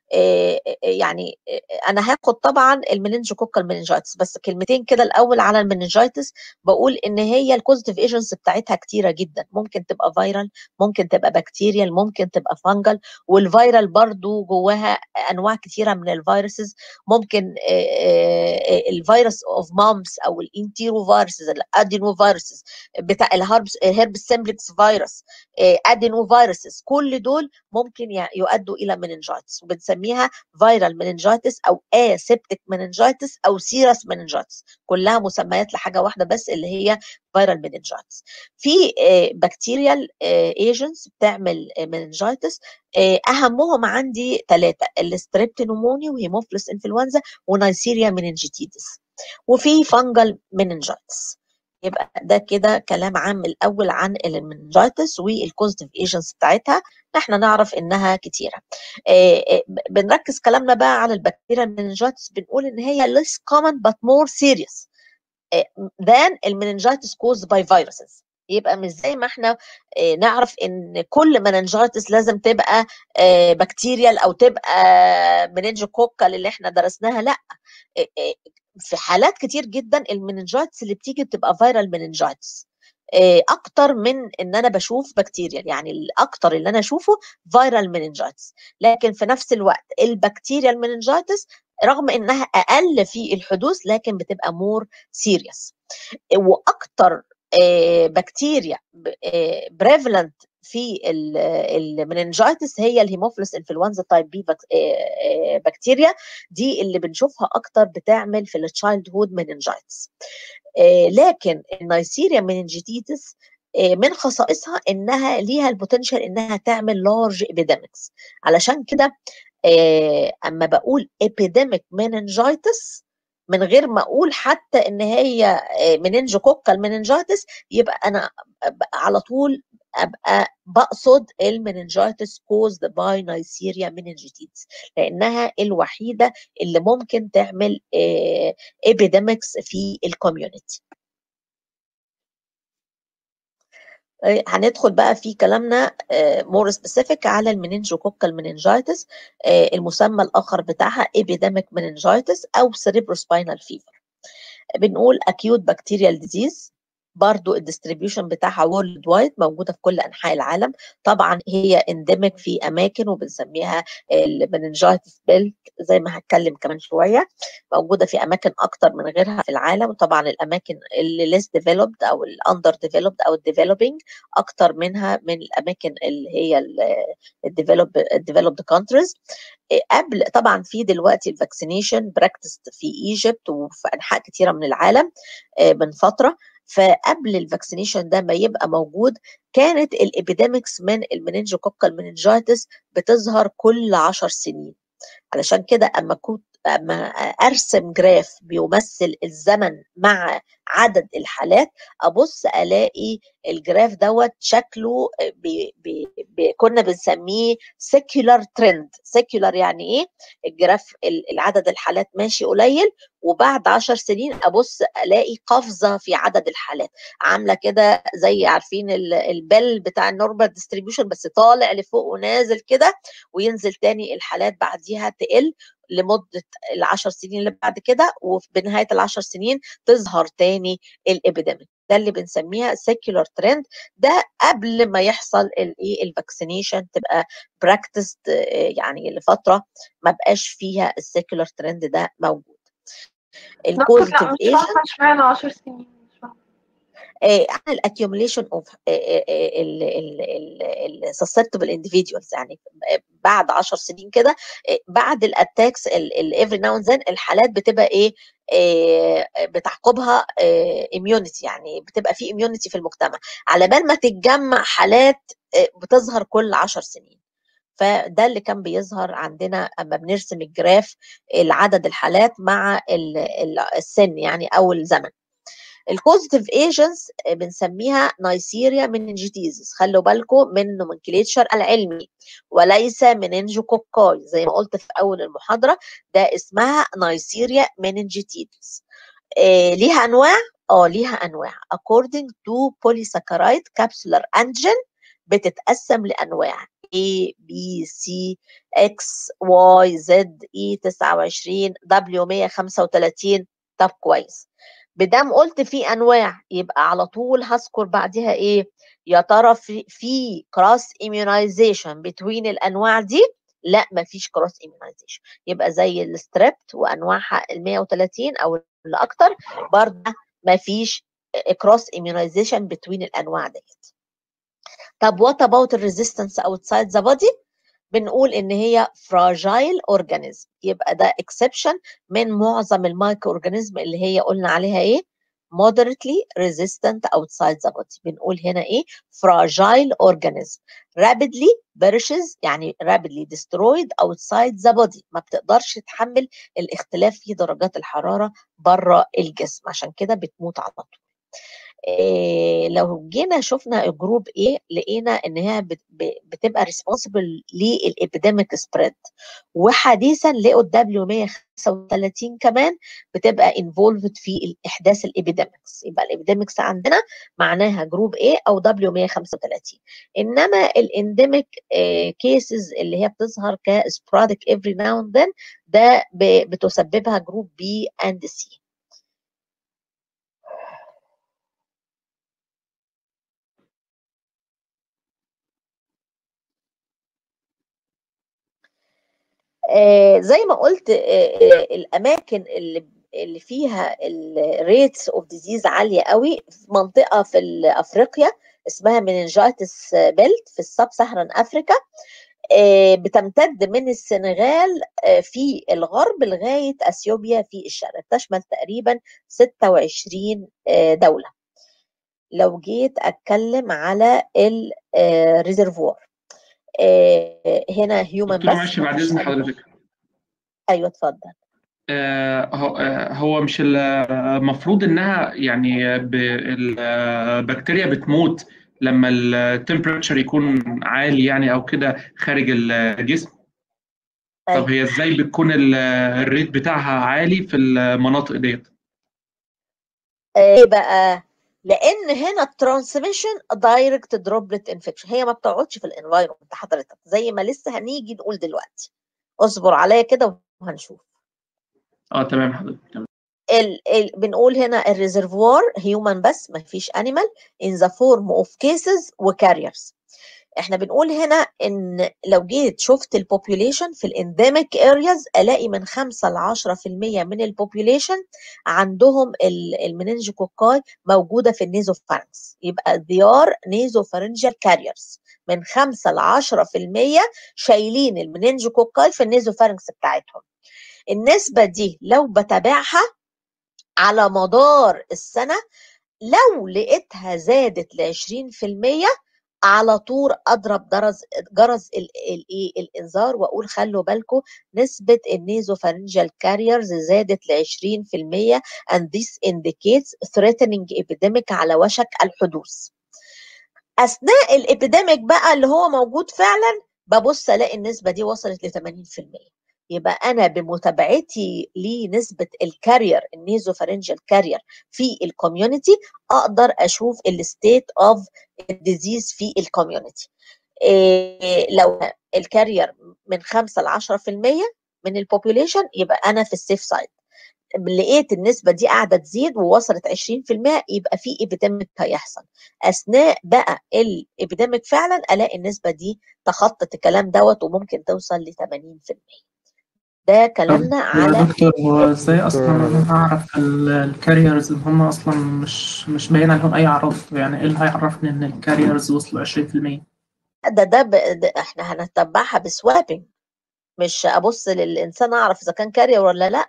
يعني انا هاخد طبعا المننجوكوكال مننجايتس، بس كلمتين كده الاول على المننجايتس. بقول ان هي الكوزيتيف ايجنتس بتاعتها كتيره جدا، ممكن تبقى فيرال، ممكن تبقى بكتيريال، ممكن تبقى فانجل، والفيرال برضو جواها انواع كتيره من الفيروسز. ممكن الفيروس اوف مامس او الانتيرو فيروسز، الادينو فيروسز بتاع الهربس الهربس سيمبلكس فيروس، ادينو فيروسز، كل دول ممكن يؤدوا الى مننجايتس، وبنسميها فيرال مننجايتس او اسيبتيك مننجايتس او سيرس مننجايتس، كلها مسميات لحاجه واحده بس اللي هي فيرال مننجايتس. في بكتيريال ايجنتس بتعمل مننجايتس، اهمهم عندي ثلاثه: الستريبتونيموني وهيموفيلس انفلونزا ونايسيريا مننجيتيدس، وفي فانجل مننجايتس. يبقى ده كده كلام عام الاول عن المننجايتس والكوزيتيف ايجنتس بتاعتها، احنا نعرف انها كتيره. بنركز كلامنا بقى على البكتيريا المننجايتس، بنقول ان هي less common but more serious than المننجايتس caused by viruses. يبقى مش زي ما احنا نعرف ان كل مننجايتس لازم تبقى بكتيريال او تبقى مننجوكوكال اللي احنا درسناها، لا، في حالات كتير جدا المننجايتس اللي بتيجي بتبقى فيرال مننجايتس اكتر من ان انا بشوف بكتيريال، يعني الاكتر اللي انا اشوفه فيرال مننجايتس. لكن في نفس الوقت البكتيريال مننجايتس رغم انها اقل في الحدوث لكن بتبقى مور سيريس. واكتر بكتيريا بريفلنت في المننجايتس هي الهيموفيلس انفلونزا تايب بي بكتيريا، دي اللي بنشوفها اكتر بتعمل في التشايلد هود مننجايتس. لكن النايسيريا مننجيتيتس من خصائصها انها ليها البوتنشال انها تعمل لارج ابيديمكس. علشان كده اما بقول epidemic meningitis من غير ما اقول حتى ان هي مننجوكوكال مننجايتس، يبقى انا على طول ابقى بقصد المننجايتس caused by Neisseria meningitis، لانها الوحيده اللي ممكن تعمل epidemics في الكوميونتي. هندخل بقى في كلامنا مور سبيسيفيك على المننجوكوكال مننجايتس، المسمى الاخر بتاعها epidemic meningitis او cerebrospinal fever. بنقول acute bacterial disease، برضو الديستريبيوشن بتاعها وورلد وايد، موجوده في كل انحاء العالم. طبعا هي انديميك في اماكن وبنسميها المننجايتس بيلت زي ما هتكلم كمان شويه، موجوده في اماكن اكتر من غيرها في العالم. وطبعا الاماكن اللي ليس ديفلوبد او الاندر ديفلوبد او الديفلوبينج اكتر منها من الاماكن اللي هي الديفلوب الديفلوبد كونتريز. قبل طبعا في دلوقتي الفاكسينيشن براكتس في ايجيبت وفي انحاء كثيره من العالم من فتره، فقبل الفاكسينيشن ده ما يبقى موجود كانت الابيديمكس من المننجوكوكال مننجايتس بتظهر كل عشر سنين. علشان كده اما كنت اما ارسم جراف بيمثل الزمن مع عدد الحالات، ابص الاقي الجراف دوت شكله بي بي بي كنا بنسميه سيكولار ترند. سيكولار يعني ايه؟ الجراف العدد الحالات ماشي قليل، وبعد عشر سنين ابص الاقي قفزه في عدد الحالات، عامله كده زي عارفين البل بتاع النورمال ديستريبيوشن بس طالع لفوق ونازل كده، وينزل تاني الحالات بعديها تقل لمده العشر سنين اللي بعد كده، وفي بنهايه العشر سنين تظهر تاني الابيديميك. ده اللي بنسميها سيكولار ترند. ده قبل ما يحصل الايه الفاكسينيشن تبقى براكتس، يعني لفتره ما بقاش فيها السيكولار ترند ده موجود. دكتور لا مش عارفه اشمعنى عشر سنين. عن الاكيوميليشن اوف السسبتبل انديفيدوالز، يعني بعد عشر سنين كده بعد الاتاكس الافري ناو اند ذن الحالات بتبقى ايه بتعقبها اميونيتي، يعني بتبقى في اميونيتي في المجتمع على بال ما تتجمع حالات بتظهر كل عشر سنين. فده اللي كان بيظهر عندنا اما بنرسم الجراف العدد الحالات مع السن يعني او الزمن. الكوزيتيف ايجنتس بنسميها نايسيريا مننجيتيزس، خلوا بالكم من النومنكليتشر العلمي، وليس مننجوكوكاي زي ما قلت في اول المحاضره، ده اسمها نايسيريا مننجيتيزس. إيه ليها انواع؟ اه ليها انواع according to polysaccharide capsular antigen، بتتقسم لانواع A B C X Y Z E تسعة وعشرين W مية وخمسة وتلاتين. طب كويس، بدام قلت في انواع يبقى على طول هذكر بعدها ايه؟ يا ترى في في كروس immunization بين الانواع دي؟ لا مفيش كروس immunization، يبقى زي الستريبت وانواعها ال مية وتلاتين او اللي اكتر برضه مفيش كروس immunization بين الانواع ديت. طب وات اباوت الريزيستنس اوتسايد ذا بودي؟ بنقول ان هي فراجايل اورجانيزم، يبقى ده اكسبشن من معظم المايكرو اورجانيزم اللي هي قلنا عليها ايه؟ moderately resistant outside the body. بنقول هنا ايه؟ fragile organism rapidly perishes يعني rapidly destroyed outside the body، ما بتقدرش تحمل الاختلاف في درجات الحرارة بره الجسم، عشان كده بتموت على طول. إيه لو جينا شفنا الجروب ايه لقينا ان هي بتبقى ريسبونسبل للابيديميك سبريد، وحديثا لقوا الدبليو مية وخمسة وتلاتين كمان بتبقى انفولفد في احداث الابيديميكس. يبقى الابيديميكس عندنا معناها جروب ايه او دبليو مية وخمسة وتلاتين. انما الانديميك كيسز اللي هي بتظهر كسبراديك افري ناو اند ذن ده بتسببها جروب بي اند سي. آه زي ما قلت آه آه الاماكن اللي اللي فيها الريتس اوف ديزيز عاليه قوي في منطقه في افريقيا اسمها مننجايتس بيلت في السب سهران افريكا، آه بتمتد من السنغال آه في الغرب لغايه اثيوبيا في الشرق، تشمل تقريبا ستة وعشرين آه دوله. لو جيت اتكلم على الريزرفوار آه هنا هيومن بس. معلش بعد اذن حضرتك. ايوه اتفضل. آه هو, آه هو مش المفروض انها يعني البكتيريا بتموت لما التمبريتشر يكون عالي يعني او كده خارج الجسم؟ أيوة. طب هي ازاي بتكون الريت بتاعها عالي في المناطق ديت؟ ايه بقى؟ لان هنا الترانسميشن دايركت دروبلت انفكشن، هي ما بتقعدش في الانفايرمنت حضرتك زي ما لسه هنيجي نقول دلوقتي، اصبر عليا كده وهنشوف. اه تمام حضرتك تمام. ال ال بنقول هنا الريزرفوار هيومن بس ما فيش انيمال in the form of cases وكاريرز. احنا بنقول هنا ان لو جيت شفت البوبوليشن في الانديميك ارياز الاقي من خمسة ل عشرة في المية من البوبوليشن عندهم المننجوكوكاي موجوده في النيزوفارنكس، يبقى they are nasopharyngeal carriers. من خمسة ل عشرة في المية شايلين المننجوكوكاي في النيزوفارنكس بتاعتهم. النسبه دي لو بتابعها على مدار السنه لو لقيتها زادت ل عشرين في المية على طول اضرب جرس جرس الايه الانذار واقول خلوا بالكم نسبه النيزوفارنجال كاريرز زادت ل عشرين في المية and this indicates threatening epidemic على وشك الحدوث. اثناء الابيديميك بقى اللي هو موجود فعلا ببص الاقي النسبه دي وصلت ل ثمانين في المية. يبقى انا بمتابعتي لنسبه الكارير النيزوفارنجال كارير في الكوميونتي اقدر اشوف الستيت اوف الديزيز في الكوميونتي. إيه لو الكارير من خمسة ل عشرة في المية من البوبوليشن يبقى انا في السيف سايد. لقيت النسبه دي قاعده تزيد ووصلت عشرين في المية يبقى في ايبيديميك هيحصل. اثناء بقى الايبيديميك فعلا الاقي النسبه دي تخطت الكلام دوت وممكن توصل ل ثمانين في المية. ده كلامنا على يا دكتور هو ازاي اصلا انا هعرف الكاريرز ان هم اصلا مش مش باين عليهم اي اعراض؟ يعني ايه اللي هيعرفني ان الكاريرز وصلوا عشرين في المية؟ ده ده, ده احنا هنتبعها بسوابنج، مش ابص للانسان اعرف اذا كان كارير ولا لا.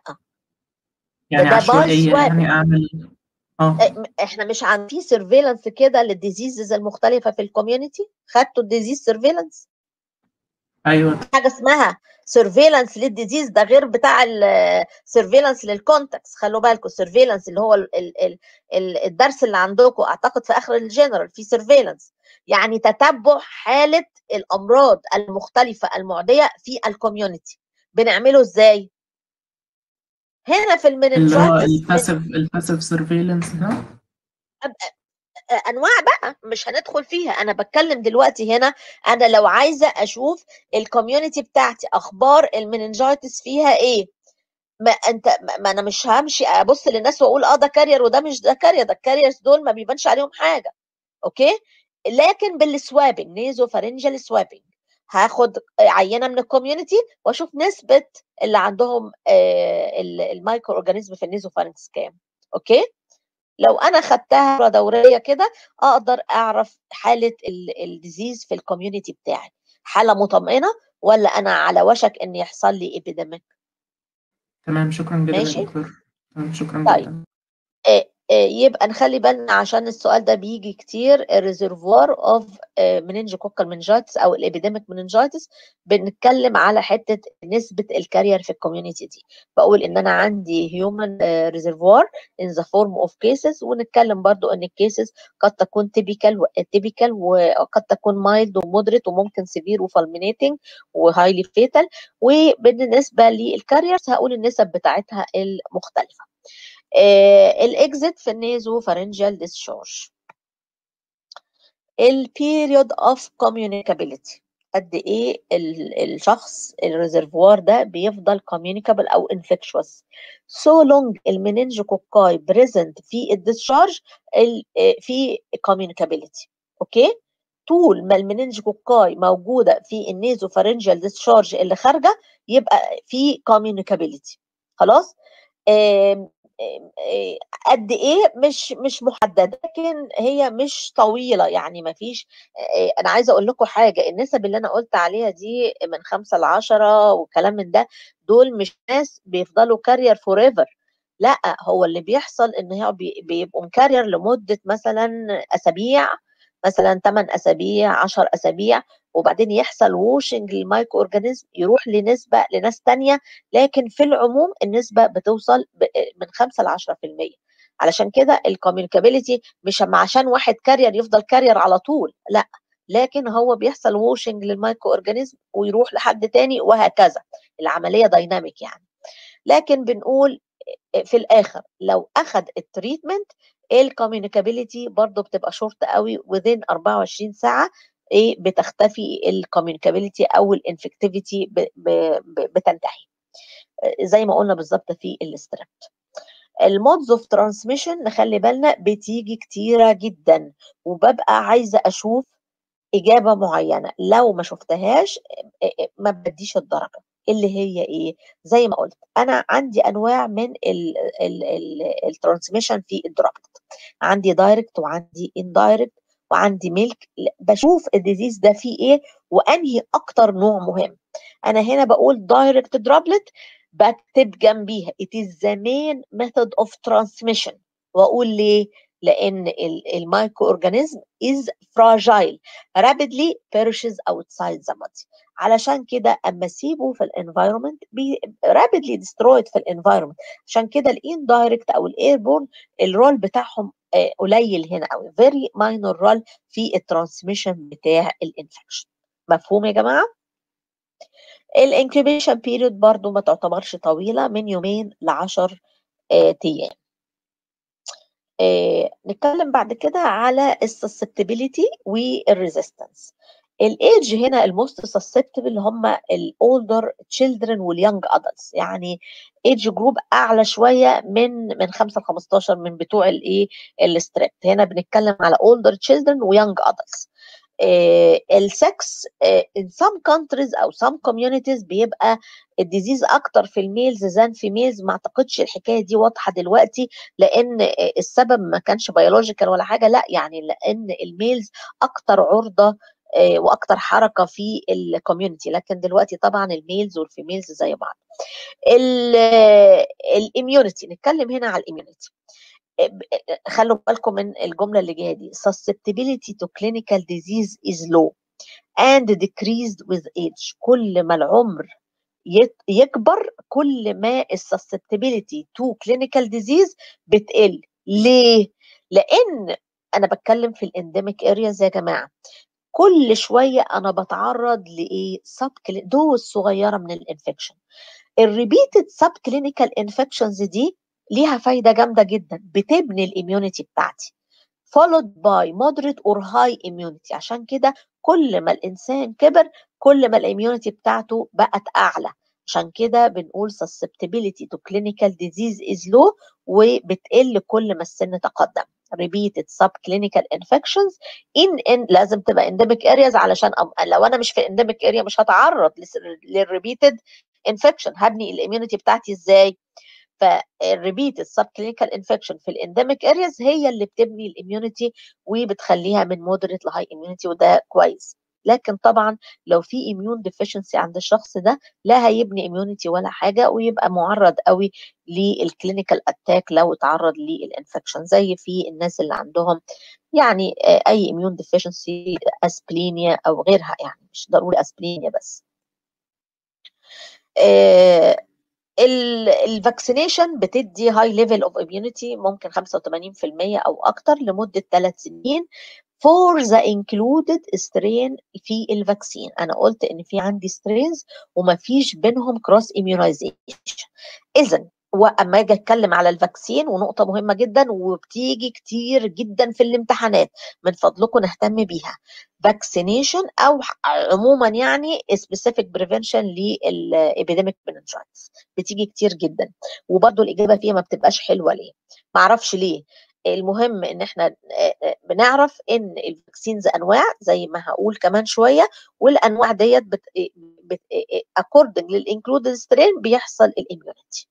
يعني عشوائيه يعني اعمل اه احنا مش عن في سيرفيلانس كده للديزيزز المختلفه في الكوميونتي؟ خدتوا الديزيز سيرفيلانس؟ ايوه حاجه اسمها سيرفيلانس للديزيز، ده غير بتاع السيرفيلانس للكونتاكس. خلوا بالكم السيرفيلانس اللي هو ال ال ال الدرس اللي عندكم اعتقد في اخر الجنرال في سيرفيلانس، يعني تتبع حاله الامراض المختلفه المعديه في الكوميونتي. بنعمله ازاي؟ هنا في اللي هو المننجايتس الباسيف الباسيف سيرفيلانس ده. انواع بقى مش هندخل فيها، انا بتكلم دلوقتي هنا. انا لو عايزه اشوف الكوميونتي بتاعتي اخبار المننجايتس فيها ايه، ما انت ما انا مش همشي ابص للناس واقول اه ده كارير وده مش ده كارير، ده الكاريرز دول ما بيبانش عليهم حاجه، اوكي. لكن بالسوابنج، نيزو فارنجال سوابنج، هاخد عينه من الكوميونتي واشوف نسبه اللي عندهم المايكرو اورجانيزم في النيزو فارنكس كام، اوكي. لو انا خدتها دوريه كده اقدر اعرف حاله الديزيز في الكوميونتي بتاعي، حاله مطمئنه ولا انا على وشك ان يحصل لي ايبيديميك. تمام شكرا جدا يا ماشي دكتور. تمام شكرا طيب. جدا. يبقى نخلي بالنا عشان السؤال ده بيجي كتير، الريزرفوار اوف مننجوكوكال مننجايتس او الابيديميك مننجايتس. بنتكلم على حته نسبه الكارير في الكوميونتي دي، بقول ان انا عندي هيومن ريزرفوار ان ذا فورم اوف كيسز، ونتكلم برضو ان الكيسز قد تكون تيبيكال تيبيكال وقد تكون مايلد ومودريت وممكن سيفير وفالمينيتنج وهايلي فيتال. وبالنسبه للكاريرز هقول النسب بتاعتها المختلفه. الاكزيت في النيزو فارنجال ديسشارج، البيريود اوف كوميونيكابيلتي، قد ايه الشخص الريزرفوار ده بيفضل كوميونيكابل او انفكشوس. سو لونج المننجوكوكاي بريزنت في الديسشارج في كوميونيكابيلتي، اوكي. طول ما المننجوكوكاي موجوده في النيزو فارنجال ديسشارج اللي خارجه يبقى في كوميونيكابيلتي، خلاص. قد ايه مش مش محدده، لكن هي مش طويله يعني ما فيش. انا عايزه اقول لكم حاجه، النسب اللي انا قلت عليها دي من خمسة لعشرة وكلام من ده، دول مش ناس بيفضلوا كارير فور ايفر، لا. هو اللي بيحصل ان هي بيبقوا مكارير لمده مثلا اسابيع، مثلا ثمانية اسابيع عشرة اسابيع، وبعدين يحصل ووشنج للمايكرو اورجانيزم يروح لنسبه لناس ثانيه، لكن في العموم النسبه بتوصل من خمسة ل عشرة في المية. علشان كده الكوميونيكابيلتي مش عشان واحد كارير يفضل كارير على طول، لا، لكن هو بيحصل ووشنج للمايكرو اورجانيزم ويروح لحد تاني وهكذا، العمليه دايناميك يعني. لكن بنقول في الاخر لو اخذ التريتمنت الكوميونيكابيلتي برضو بتبقى شورت قوي، within أربعة وعشرين ساعه ايه بتختفي الكوميونيكابيلتي او الانفكتيفيتي بتنتهي، زي ما قلنا بالظبط في الاستريبت. المودز اوف ترانسميشن نخلي بالنا بتيجي كتيره جدا، وببقى عايزه اشوف اجابه معينه، لو ما شفتهاش ما بديش الدرجه. اللي هي ايه؟ زي ما قلت انا عندي انواع من الترانسميشن في الدروبلت، عندي دايركت وعندي اندايركت وعندي ميلك. بشوف الديزيز ده فيه ايه وانهي اكتر نوع مهم. انا هنا بقول دايركت دروبلت، بكتب جنبيها it is the main method of transmission، واقول ليه؟ لان المايكرو اورجانيزم is fragile rapidly perishes outside the body. علشان كده اما اسيبه في الانفايرمنت بي rapidly destroyed في الانفايرمنت. عشان كده الاندايركت او الايربورن الرول بتاعهم قليل هنا قوي، very minor role في الترانسميشن بتاع الانفكشن. مفهوم يا جماعه؟ الانكيوبيشن بيريود برضو ما تعتبرش طويله، من يومين ل عشرة ايام. آه، نتكلم بعد كده على السسبتبيليتي والريزيستنس. الايدج هنا الموست سسبتبل هم الاولدر تشيلدرن واليونج ادلتس، يعني ايدج جروب اعلى شويه من من خمسة ل خمستاشر من بتوع الايه الستريبت. هنا بنتكلم على اولدر تشيلدرن ويونج ادلتس. السكس in some countries او some communities بيبقى الديزيز اكتر في الميلز ذان في ميلز. ما اعتقدش الحكايه دي واضحه دلوقتي لان السبب ما كانش بيولوجيكال ولا حاجه، لا، يعني لان الميلز اكتر عرضه واكتر حركه في الكوميونتي، لكن دلوقتي طبعا الميلز والفيميلز زي بعض. الاميونيتي، نتكلم هنا على الاميونيتي. خلوا بالكم من الجمله اللي جايه دي، susceptibility to clinical disease is low and decreased with age. كل ما العمر يكبر كل ما الsusceptibility to clinical disease بتقل. ليه؟ لأن أنا بتكلم في الانديميك areas يا جماعة، كل شوية أنا بتعرض لإيه؟ سب دوز صغيرة من الانفكشن. الريبيتد سب كلينيكال انفكشنز دي ليها فايدة جامدة جدا، بتبني الاميونيتي بتاعتي followed by moderate or high immunity. عشان كده كل ما الإنسان كبر كل ما الاميونيتي بتاعته بقت أعلى، عشان كده بنقول susceptibility to clinical disease is low، وبتقل كل ما السن تقدم. repeated subclinical infections in, in لازم تبقى endemic areas، علشان لو أنا مش في endemic area مش هتعرض للrepeated infection. هبني الاميونيتي بتاعتي ازاي؟ فالريبيتد subclinical infection في الانديميك ارياز هي اللي بتبني الاميونيتي وبتخليها من مودريت لهاي اميونيتي، وده كويس. لكن طبعا لو في immune deficiency عند الشخص ده لا هيبني immunity ولا حاجه، ويبقى معرض قوي للكلينيكال اتاك لو اتعرض للانفكشن، زي في الناس اللي عندهم يعني اي immune deficiency اسبلينيا او غيرها، يعني مش ضروري اسبلينيا بس. الفاكسينيشن بتدي هاي ليفل اوف اميونيتي ممكن خمسة وثمانين بالمية او اكتر لمده ثلاث سنين for the included strain في الفاكسين. انا قلت ان في عندي strains وما فيش بينهم cross immunization. اذا واما اجي اتكلم على الفاكسين، ونقطه مهمه جدا وبتيجي كتير جدا في الامتحانات، من فضلكم نهتم بيها، فاكسينيشن او عموما يعني specific prevention للابيديميك meningitis بتيجي كتير جدا، وبرده الاجابه فيها ما بتبقاش حلوه. ليه؟ ما اعرفش ليه. المهم ان احنا بنعرف ان الفاكسينز انواع زي ما هقول كمان شويه، والانواع ديت بت... بت... according للانكلودد سترين بيحصل الاميونيتي.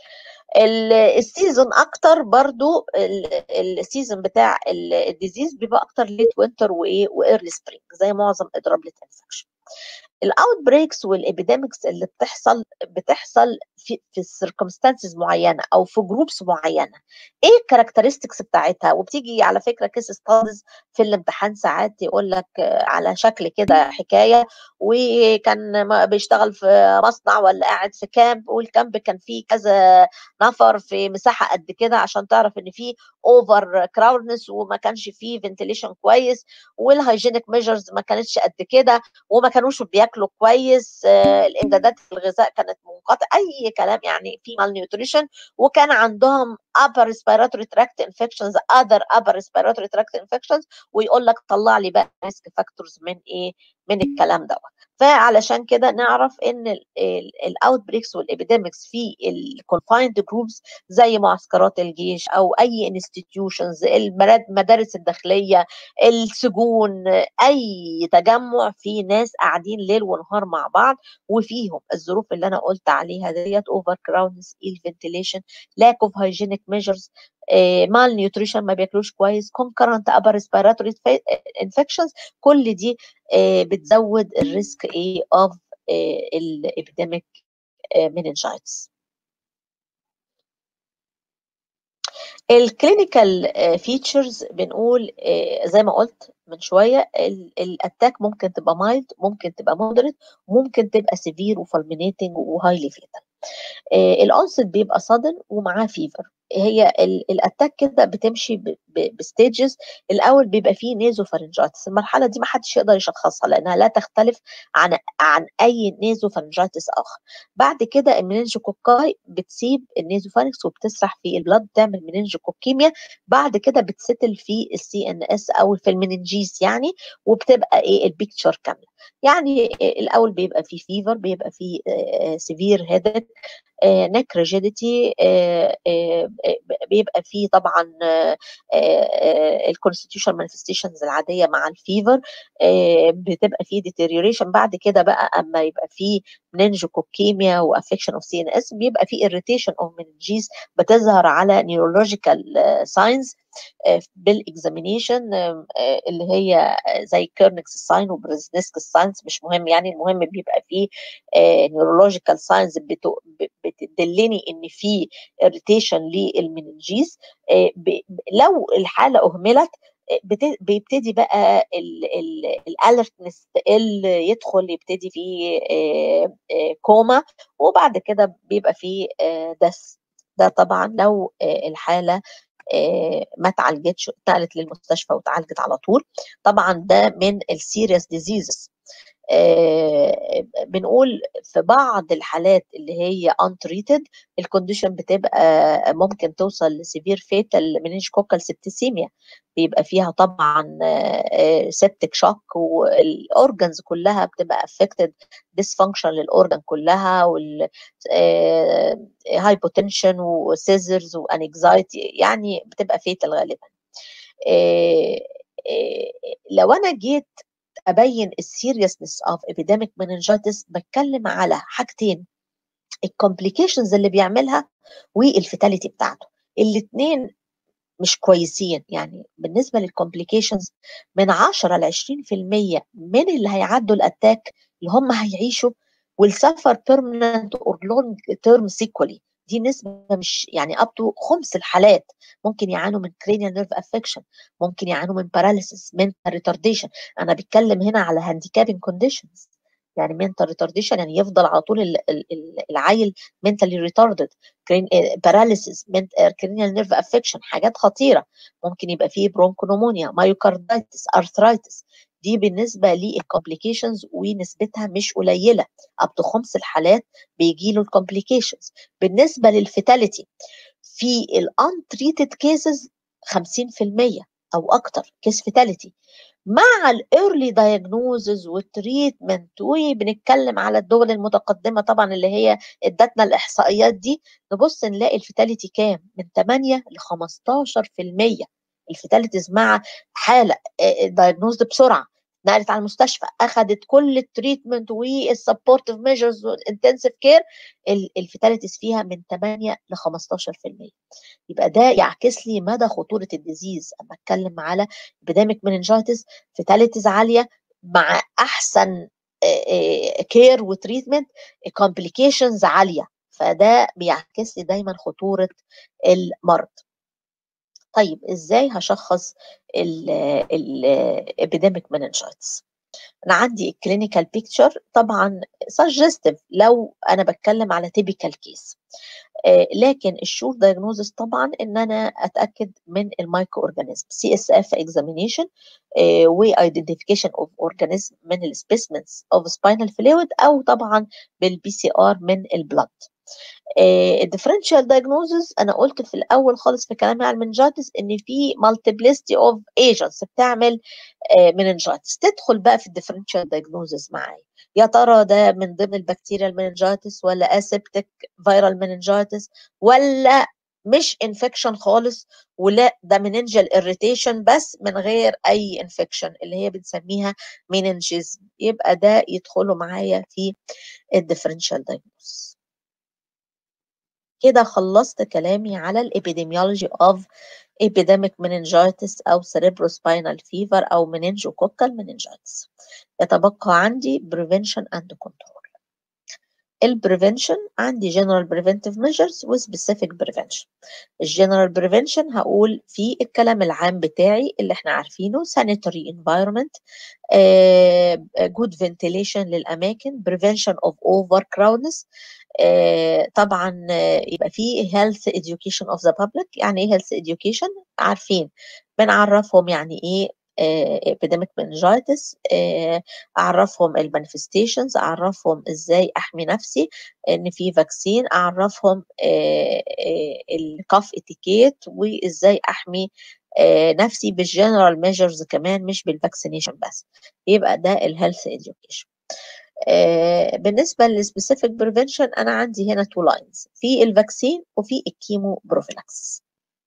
السيزون اكتر برضو، السيزون بتاع الديزيز بيبقى اكتر ليت وينتر وايه وايرلي سبرينج زي معظم الدرابلت انفكشن. الاوت بريكس والابيديمكس اللي بتحصل بتحصل في في سيركمستانسز معينه او في جروبس معينه. ايه الكاركترستكس بتاعتها؟ وبتيجي على فكره كيس ستاديز في الامتحان ساعات يقول لك على شكل كده حكايه، وكان بيشتغل في مصنع ولا قاعد في كامب، والكامب كان فيه كذا نفر في مساحه قد كده، عشان تعرف ان فيه اوفر كراودنس وما كانش فيه فنتيليشن كويس، والهايجينيك ميجرز ما كانتش قد كده، وما كانوش بياكلوا كويس، الامدادات الغذاء كانت منقطعه، اي كلام يعني في مال نيوتريشن، وكان عندهم upper respiratory tract infections other upper respiratory tract infections، ويقول لك طلع لي بقى ريسك فاكتورز من ايه من الكلام ده. فعلشان كده نعرف ان الاوت بريكس والابيديمكس في الكونفايند جروبس زي معسكرات الجيش او اي انستتيوشنز، المدارس الداخليه، السجون، اي تجمع في ناس قاعدين ليل ونهار مع بعض، وفيهم الظروف اللي انا قلت عليها ديت، اوفر كراودنس، ايل فنتيليشن، لاك اوف هايجينيك ميجرز، مال نيوتريشن ما بياكلوش كويس، كونكرنت ابر ريسبيراتوري انفكشنز، كل دي بتزود الريسك ايه اوف الابيديميك meningitis. الكلينيكال فيتشرز بنقول زي ما قلت من شويه، الاتاك ممكن تبقى مايلد، ممكن تبقى مودريت، ممكن تبقى سيفير وفالمينيتنج وهايلي فيتال. الانست بيبقى صادن ومعاه فيفر. هي الاتاك كده بتمشي بستيجز. الاول بيبقى فيه نيزوفارنجايتس، المرحله دي ما حدش يقدر يشخصها لانها لا تختلف عن عن اي نيزوفارنجايتس اخر. بعد كده المننجوكوكاي بتسيب النيزوفارنكس وبتسرح في البلاد تعمل مننجوكوكيميا، بعد كده بتستل في السي ان اس او في المننجيز يعني، وبتبقى ايه البيكتشر كامله. يعني الاول بيبقى فيه فيفر، بيبقى فيه سيفير هيدك، نيك ريجيديتي، بيبقى فيه طبعا الكونستيتيوشن مانيفستيشنز العاديه مع الفيفر، بتبقى فيه ديتيريوريشن. بعد كده بقى اما يبقى فيه مننجوكوكيميا وافكشن اوف سي ان اس، بيبقى فيه irritation اوف مننجيز بتظهر على نيورولوجيكال ساينز بالاكزامينيشن اللي هي زي كيرنكس ساين وبرزنسك ساينز، مش مهم يعني، المهم بيبقى فيه نيورولوجيكال ساينز بتدلني ان في irritation للمننجيز. لو الحاله اهملت بيبتدي بقى الالرتنس تقل، يدخل يبتدي فيه كوما، وبعد كده بيبقى فيه دس. ده طبعا لو الحاله ما اتعالجتش، اتنقلت للمستشفى واتعالجت على طول. طبعا ده من السيريس ديزيزز. آه بنقول في بعض الحالات اللي هي untreated الكونديشن بتبقى ممكن توصل لسيفير فيتال منينجوكوكال سبتيسيميا، بيبقى فيها طبعا آه سيبتك شوك، والاورجنز كلها بتبقى افكتد، ديسفانكشن للاورجن كلها، وال هايبوتنشن وسيزرز وانكزايتي، يعني بتبقى فيتال غالبا. آه آه لو انا جيت ابين السيريسنس اوف ابيديميك مننجايتس بتكلم على حاجتين: الكومبليكيشنز اللي بيعملها والفيتاليتي بتاعته. الاثنين مش كويسين. يعني بالنسبه للكومبليكيشنز من عشرة ل عشرين في المية من اللي هيعدوا الاتاك اللي هم هيعيشوا والسفر بيرمننت اور لونج تيرم سيكولي. دي نسبه مش يعني اب تو خمس الحالات ممكن يعانوا من cranial nerve affection، ممكن يعانوا من paralysis، من retardation. انا بتكلم هنا على handicapping conditions، يعني mental retardation يعني يفضل على طول العيل mentally retarded، paralysis، cranial nerve affection، حاجات خطيره. ممكن يبقى فيه برونكونومونيا، مايوكاردايتس، ارثرايتس. دي بالنسبه للكومبليكيشنز ونسبتها مش قليله، اب تو خمس الحالات بيجي له الكومبليكيشنز. بالنسبه للفيتاليتي في الانتريتد كيسز خمسين في المية او اكتر كيس فيتاليتي. مع الايرلي دايجنوزز والتريتمنت، وبنتكلم على الدول المتقدمه طبعا اللي هي ادتنا الاحصائيات دي، نبص نلاقي الفيتاليتي كام؟ من ثمانية ل خمستاشر في المية الفيتاليتيز مع حاله دايجنوزد بسرعه، نقلت على المستشفى، اخذت كل التريتمنت والسبورتيف ميجرز والانتنسيف كير، الفيتاليتيز فيها من ثمانية ل خمستاشر في المية. يبقى ده يعكس لي مدى خطوره الديزيز. اما اتكلم على ابيديميك مننجايتس فيتاليتيز عاليه مع احسن كير وتريتمنت، كومبليكيشنز عاليه، فده بيعكس لي دايما خطوره المرض. طيب ازاي هشخص الابيديميك مننجايتس؟ انا عندي الكلينيكال بيكتشر طبعا سجستيف لو انا بتكلم على تيبيكال كيس، آه لكن الشور دايجنوزس طبعا ان انا اتاكد من المايكرو اورجانيزم، سي اس اف اكزامينيشن وايدنتيفيكيشن اوف اورجانيزم من السبيسمنز اوف سباينال فلويد، او طبعا بالبي سي ار من البلد. الديفرنشال دايجنوزز انا قلت في الاول خالص في كلامي على المننجايتس ان في مالتيبلستي اوف ايجنتس بتعمل مننجايتس. تدخل بقى في الديفرنشال دايجنوزز معايا، يا ترى ده من ضمن البكتيريا المننجايتس، ولا اسيبتك فيرال مننجايتس، ولا مش انفكشن خالص، ولا ده مننجال اريتيشن بس من غير اي انفكشن اللي هي بنسميها مننجيزم. يبقى ده يدخلوا معايا في الديفرنشال دايجنوز. كده خلصت كلامي على الابيديميولوجي اوف epidemic meningitis او cerebrospinal fever او meningococcal meningitis. يتبقى عندي prevention and control. البريفنشن عندي general preventive measures و specific prevention. الجنرال prevention هقول في الكلام العام بتاعي اللي احنا عارفينه: sanitary environment, uh, good ventilation للأماكن, prevention of overcrowdedness. آه طبعا آه يبقى فيه health education of the public. يعني ايه health education؟ عارفين بنعرفهم يعني ايه آه epidemic meningitis، آه اعرفهم المانيفستيشنز، اعرفهم ازاي احمي نفسي ان في فاكسين، اعرفهم آه آه الكاف اتيكيت وازاي احمي آه نفسي بالجنرال ميجرز كمان مش بالفاكسينيشن بس. يبقى ده الهيلث education. آه بالنسبة للسبيسيفيك بريفنشن أنا عندي هنا تو لاينز، في الفاكسين وفي الكيمو بروفيلاكس.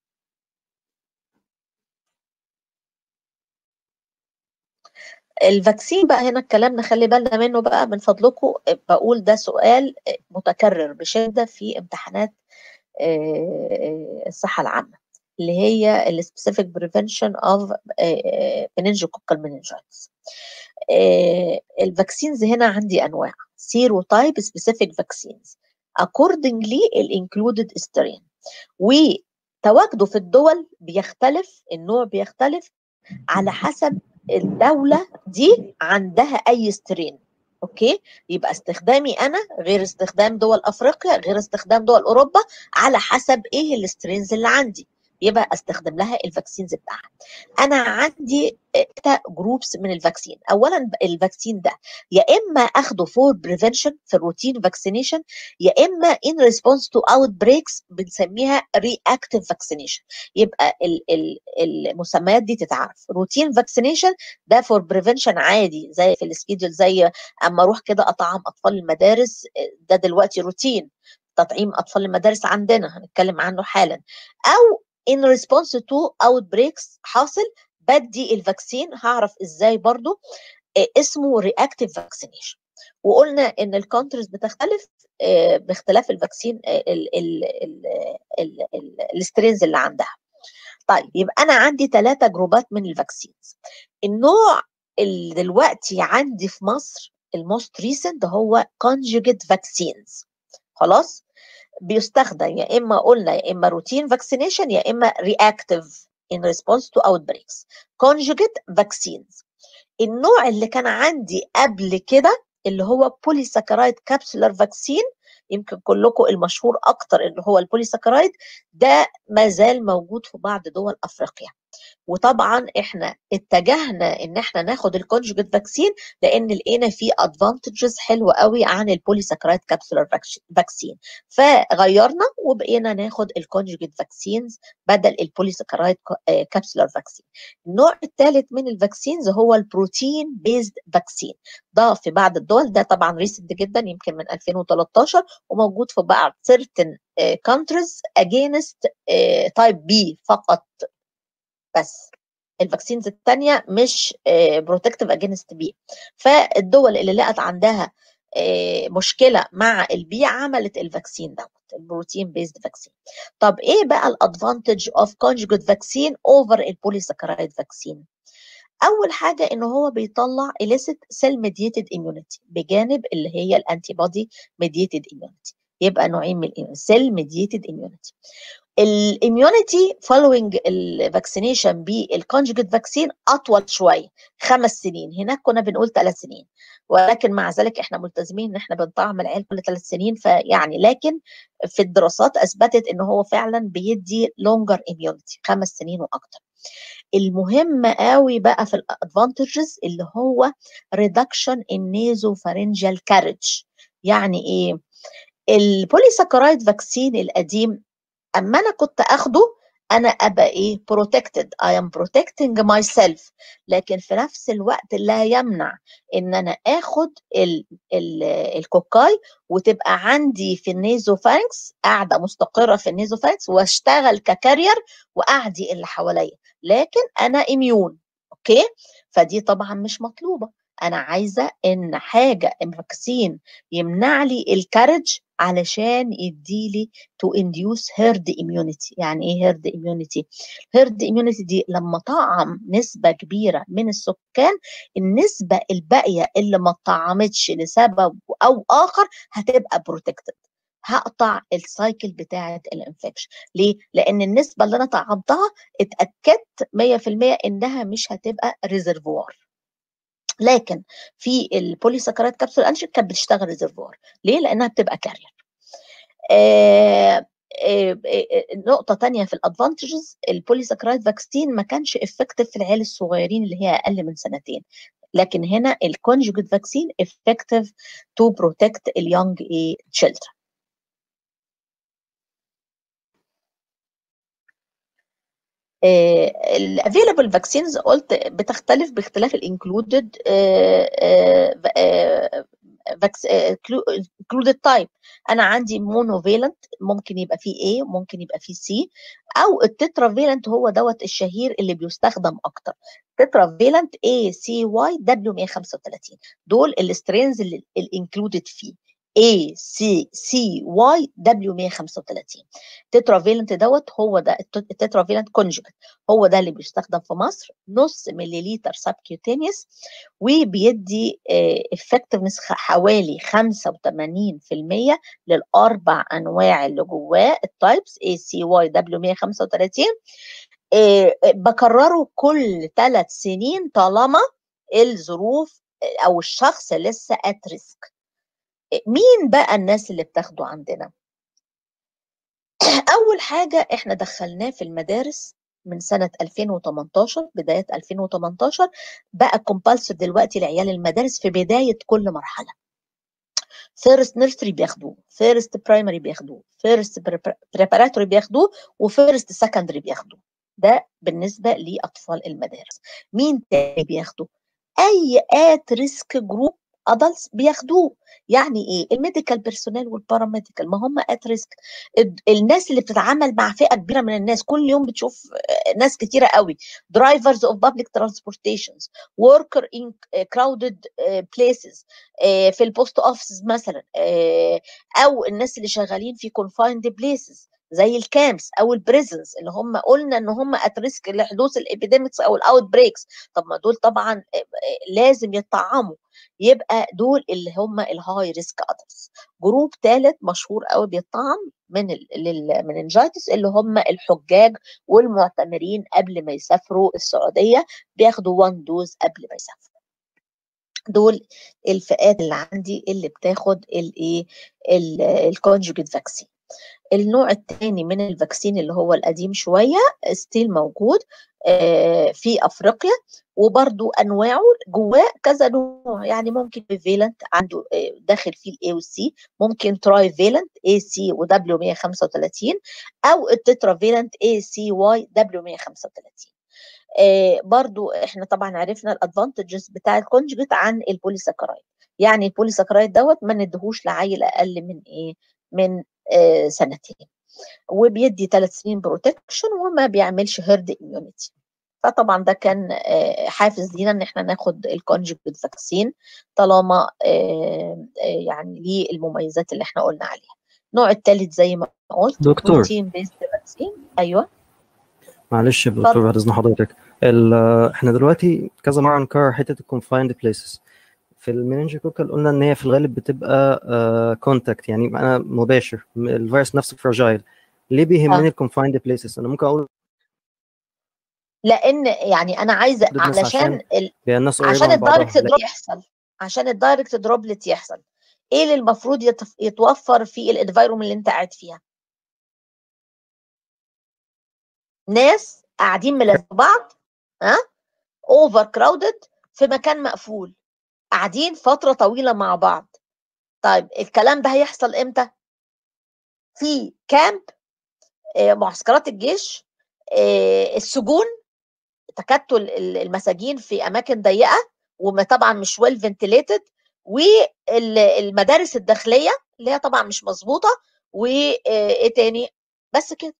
الفاكسين بقى هنا الكلام نخلي بالنا منه بقى من فضلكم، بقول ده سؤال متكرر بشدة في امتحانات آه الصحة العامة، اللي هي السبيسيفيك بريفنشن اوف meningococcal meningitis. آه الفاكسينز هنا عندي انواع: سيروتايب سبيسيفيك فاكسينز accordingly الانكلودد strain، وتواجده في الدول بيختلف، النوع بيختلف على حسب الدولة دي عندها أي سترين. اوكي، يبقى استخدامي انا غير استخدام دول افريقيا غير استخدام دول اوروبا، على حسب ايه السترينز اللي عندي، يبقى استخدم لها الفاكسينز بتاعها. انا عندي جروبس من الفاكسين. اولا الفاكسين ده يا اما اخده فور بريفنشن في الروتين فاكسينيشن، يا اما ان ريسبونس تو اوت بريكس بنسميها رياكتيف فاكسينيشن. يبقى ال ال المسميات دي تتعرف. روتين فاكسينيشن ده فور بريفنشن عادي زي في السكيدول، زي اما اروح كده اطعم اطفال المدارس، ده دلوقتي روتين تطعيم اطفال المدارس عندنا هنتكلم عنه حالا. او in response to outbreaks حاصل بدي الفاكسين، هعرف ازاي برضو اسمه reactive vaccination. وقلنا ان الكونترز بتختلف باختلاف الفاكسين السترينز اللي عندها. طيب يبقى انا عندي ثلاثة جروبات من الفاكسينز. النوع اللي دلوقتي عندي في مصر الموست ريسنت هو conjugate vaccines. خلاص، بيستخدم يا اما قلنا يا اما روتين فاكسينيشن يا اما رياكتيف in response to outbreaks. conjugate vaccines. النوع اللي كان عندي قبل كده اللي هو بوليساكرايد كابسولار فاكسين، يمكن كلكم المشهور اكتر اللي هو البوليساكرايد ده، ما زال موجود في بعض دول افريقيا. وطبعا احنا اتجهنا ان احنا ناخد الكونجوجيت فاكسين لان لقينا فيه ادفانتجز حلوه قوي عن البوليساكرايد كابسولار فاكسين، فغيرنا وبقينا ناخد الكونجوجيت فاكسينز بدل البوليساكرايد كابسولار فاكسين. النوع الثالث من الفاكسينز هو البروتين بيزد فاكسين، ده في بعض الدول، ده طبعا ريسنت جدا يمكن من ألفين وثلاثة عشر، وموجود في بعض certain countries against type B فقط بس. الفاكسينز الثانيه مش بروتكتيف اجينست بي. فالدول اللي لقت عندها مشكله مع البي عملت الفاكسين دوت البروتين بيزد فاكسين. طب ايه بقى الادفانتج اوف كونجوجيت فاكسين اوفر البوليساكرايد فاكسين؟ اول حاجه ان هو بيطلع illicit cell mediated immunity بجانب اللي هي الانتي بودي mediated immunity، يبقى نوعين من السيل ميديتد immunity. الاميونيتي فولوينج الفاكسينيشن بالكونجوجيت فاكسين اطول شويه، خمس سنين، هناك كنا بنقول ثلاث سنين، ولكن مع ذلك احنا ملتزمين ان احنا بنطعم العيال كل ثلاث سنين، فيعني لكن في الدراسات اثبتت ان هو فعلا بيدي لونجر اميونيتي خمس سنين واكتر. المهم قوي بقى في الادفانتجز اللي هو ريدكشن النيزوفارنجال كارج. يعني ايه؟ البوليساكرايد فاكسين القديم اما انا كنت اخده انا ابقى ايه؟ بروتكتد، I am protecting myself، لكن في نفس الوقت لا يمنع ان انا اخد ال ال الكوكاي وتبقى عندي في النيزوفارنكس، قاعده مستقره في النيزوفارنكس واشتغل ككارير واعدي اللي حواليا، لكن انا اميون. اوكي، فدي طبعا مش مطلوبه. انا عايزه ان حاجه فاكسين يمنع لي الكارج علشان يديلي تو انديوس هيرد اميونيتي. يعني ايه هيرد اميونيتي؟ هيرد اميونيتي دي لما طعم نسبه كبيره من السكان، النسبه الباقيه اللي ما طعمتش لسبب او اخر هتبقى بروتكتد، هقطع السايكل بتاعه الانفكشن. ليه؟ لان النسبه اللي انا طعمتها اتاكدت مية في المية انها مش هتبقى ريزرفوار. لكن في البوليساكرايد كابسول انشن كانت بتشتغل ريزرفوار. ليه؟ لانها بتبقى كارير. آه آه آه نقطه ثانيه في الادفانتجز، البوليساكرايد فاكسين ما كانش افكتيف في العيال الصغيرين اللي هي اقل من سنتين، لكن هنا الكونجوجيت فاكسين افكتيف تو بروتكت اليونج تشيلدرن. الافيلابل فاكسينز قلت بتختلف باختلاف الانكلودد انكلودد تايب. انا عندي مونوفيلنت ممكن يبقى فيه A ممكن يبقى فيه C، او التترافيلنت هو دوت الشهير اللي بيستخدم اكتر، تترافيلنت A C Y W مية وخمسة وثلاثين، دول السترينز اللي الانكلودد فيه A C C Y W مية وخمسة وثلاثين. تترافيلنت دوت هو ده التترافيلنت كونجوجيت، هو ده اللي بيستخدم في مصر، نص مليليتر سبكيوتينيوس، وبيدي افكتفنس حوالي خمسة وثمانين في المية للاربع انواع اللي جواه التايبس A C Y W مية وخمسة وثلاثين. بكرره كل ثلاث سنين طالما الظروف او الشخص لسه ات ريسك. مين بقى الناس اللي بتاخده عندنا؟ اول حاجه احنا دخلناه في المدارس من سنه ألفين وتمنتاشر، بدايه ألفين وتمنتاشر بقى كومبالسر دلوقتي لعيال المدارس في بدايه كل مرحله. فيرست نيرسري بياخدوه، فيرست برايمري بياخدوه، فيرست بريباراتوري بياخدوه، وفيرست سكندري بياخدوه. ده بالنسبه لاطفال المدارس. مين تاني بياخدوه؟ اي ات ريسك جروب ادلتس بياخدوه. يعني ايه؟ الميديكال بيرسونيل والباراميديكال، ما هم ات ريسك. الناس اللي بتتعامل مع فئه كبيره من الناس، كل يوم بتشوف ناس كتيره قوي. درايفرز اوف بابليك ترانسبورتيشنز، وركر ان كراودد بليسز، في البوست اوفيس مثلا، او الناس اللي شغالين في كونفايند بليسز زي الكامبس او البريزنز اللي هم قلنا ان هم ات ريسك لحدوث الابيديميكس او الاوت بريكس. طب ما دول طبعا لازم يتطعموا، يبقى دول اللي هم الهاي ريسك ادلتس. جروب ثالث مشهور قوي بيتطعم من المننجايتس اللي هم الحجاج والمعتمرين قبل ما يسافروا السعوديه، بياخدوا وان دوز قبل ما يسافروا. دول الفئات اللي عندي اللي بتاخد الايه الكونجوجيت فاكسين. النوع الثاني من الفاكسين اللي هو القديم شويه ستيل موجود في افريقيا، وبرضو انواعه جواه كذا نوع. يعني ممكن بيفيلنت عنده داخل فيه الاي والسي، ممكن تراي فيلنت اي سي ودبليو مية وخمسة وثلاثين، او التترا فيلنت اي سي واي دبليو مية وخمسة وثلاثين. آه برضو احنا طبعا عرفنا الادفانتجز بتاع الكونجوجيت عن البوليساكرايد. يعني البوليساكرايد دوت ما ندهوش لعيل اقل من ايه من آه سنتين، وبيدي ثلاث سنين بروتكشن وما بيعملش هيرد اميونيتي. فطبعا ده كان آه حافز لينا ان احنا ناخد الكونجوجيت فاكسين طالما آه يعني ليه المميزات اللي احنا قلنا عليها. النوع الثالث زي ما قلت دكتور بروتين بيست فاكسين. ايوه معلش يا دكتور بعد اذن حضرتك، احنا دلوقتي كذا مره نكرر حته الكونفايند بليسز. في المننجوكوكال قلنا ان هي في الغالب بتبقى كونتاكت، uh, يعني انا مباشر، الفيروس نفسه فراجايل. ليه بيهمني الكونفايند بليسز؟ انا ممكن اقول لان يعني انا عايزه علشان عشان ال... الناس عشان الدايركت دروب يحصل، عشان الدايركت دروبلت يحصل، ايه اللي المفروض يتف... يتوفر في الانفايرمنت اللي انت قاعد فيها؟ ناس قاعدين ملازمين بعض، ها اوفر كراودد في مكان مقفول، قاعدين فتره طويله مع بعض. طيب الكلام ده هيحصل امتى؟ في كامب، معسكرات الجيش، السجون، تكتل المساجين في اماكن ضيقه وطبعا مش ويل فنتليتد، والمدارس الداخليه اللي هي طبعا مش مظبوطه، وايه تاني؟ بس كده.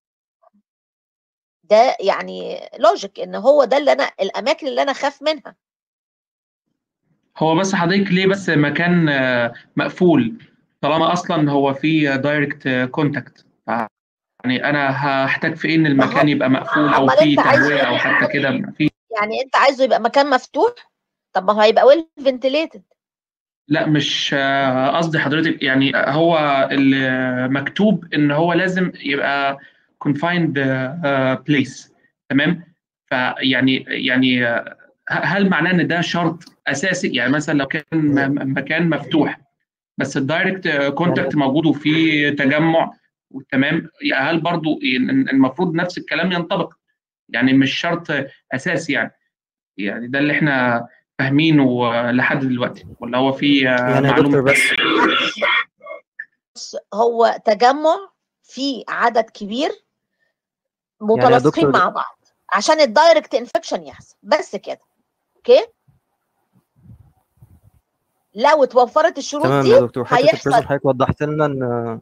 ده يعني لوجيك ان هو ده اللي انا الاماكن اللي انا خاف منها. هو بس حضرتك ليه بس مكان مقفول طالما اصلا هو فيه دايركت كونتاكت؟ يعني انا هحتاج في ايه ان المكان يبقى مقفول او فيه تهويه او حتى كده في؟ يعني انت عايزه يبقى مكان مفتوح؟ طب ما هو هيبقى ويل فنتليتد. لا مش قصدي حضرتك، يعني هو المكتوب ان هو لازم يبقى confined place، تمام؟ فيعني يعني هل معناه ان ده شرط اساسي؟ يعني مثلا لو كان مكان مفتوح بس الدايركت كونتاكت موجود وفي تجمع، تمام، هل برضو المفروض نفس الكلام ينطبق؟ يعني مش شرط اساسي يعني يعني ده اللي احنا فاهمينه لحد دلوقتي، ولا هو في يعني معلومه؟ بس هو تجمع في عدد كبير متلاصقين يعني مع بعض عشان الدايركت انفكشن يحصل، بس كده. اوكي، لو اتوفرت الشروط تمام دي يا دكتور. حته هيحصل. البريزون حضرتك وضحت لنا ان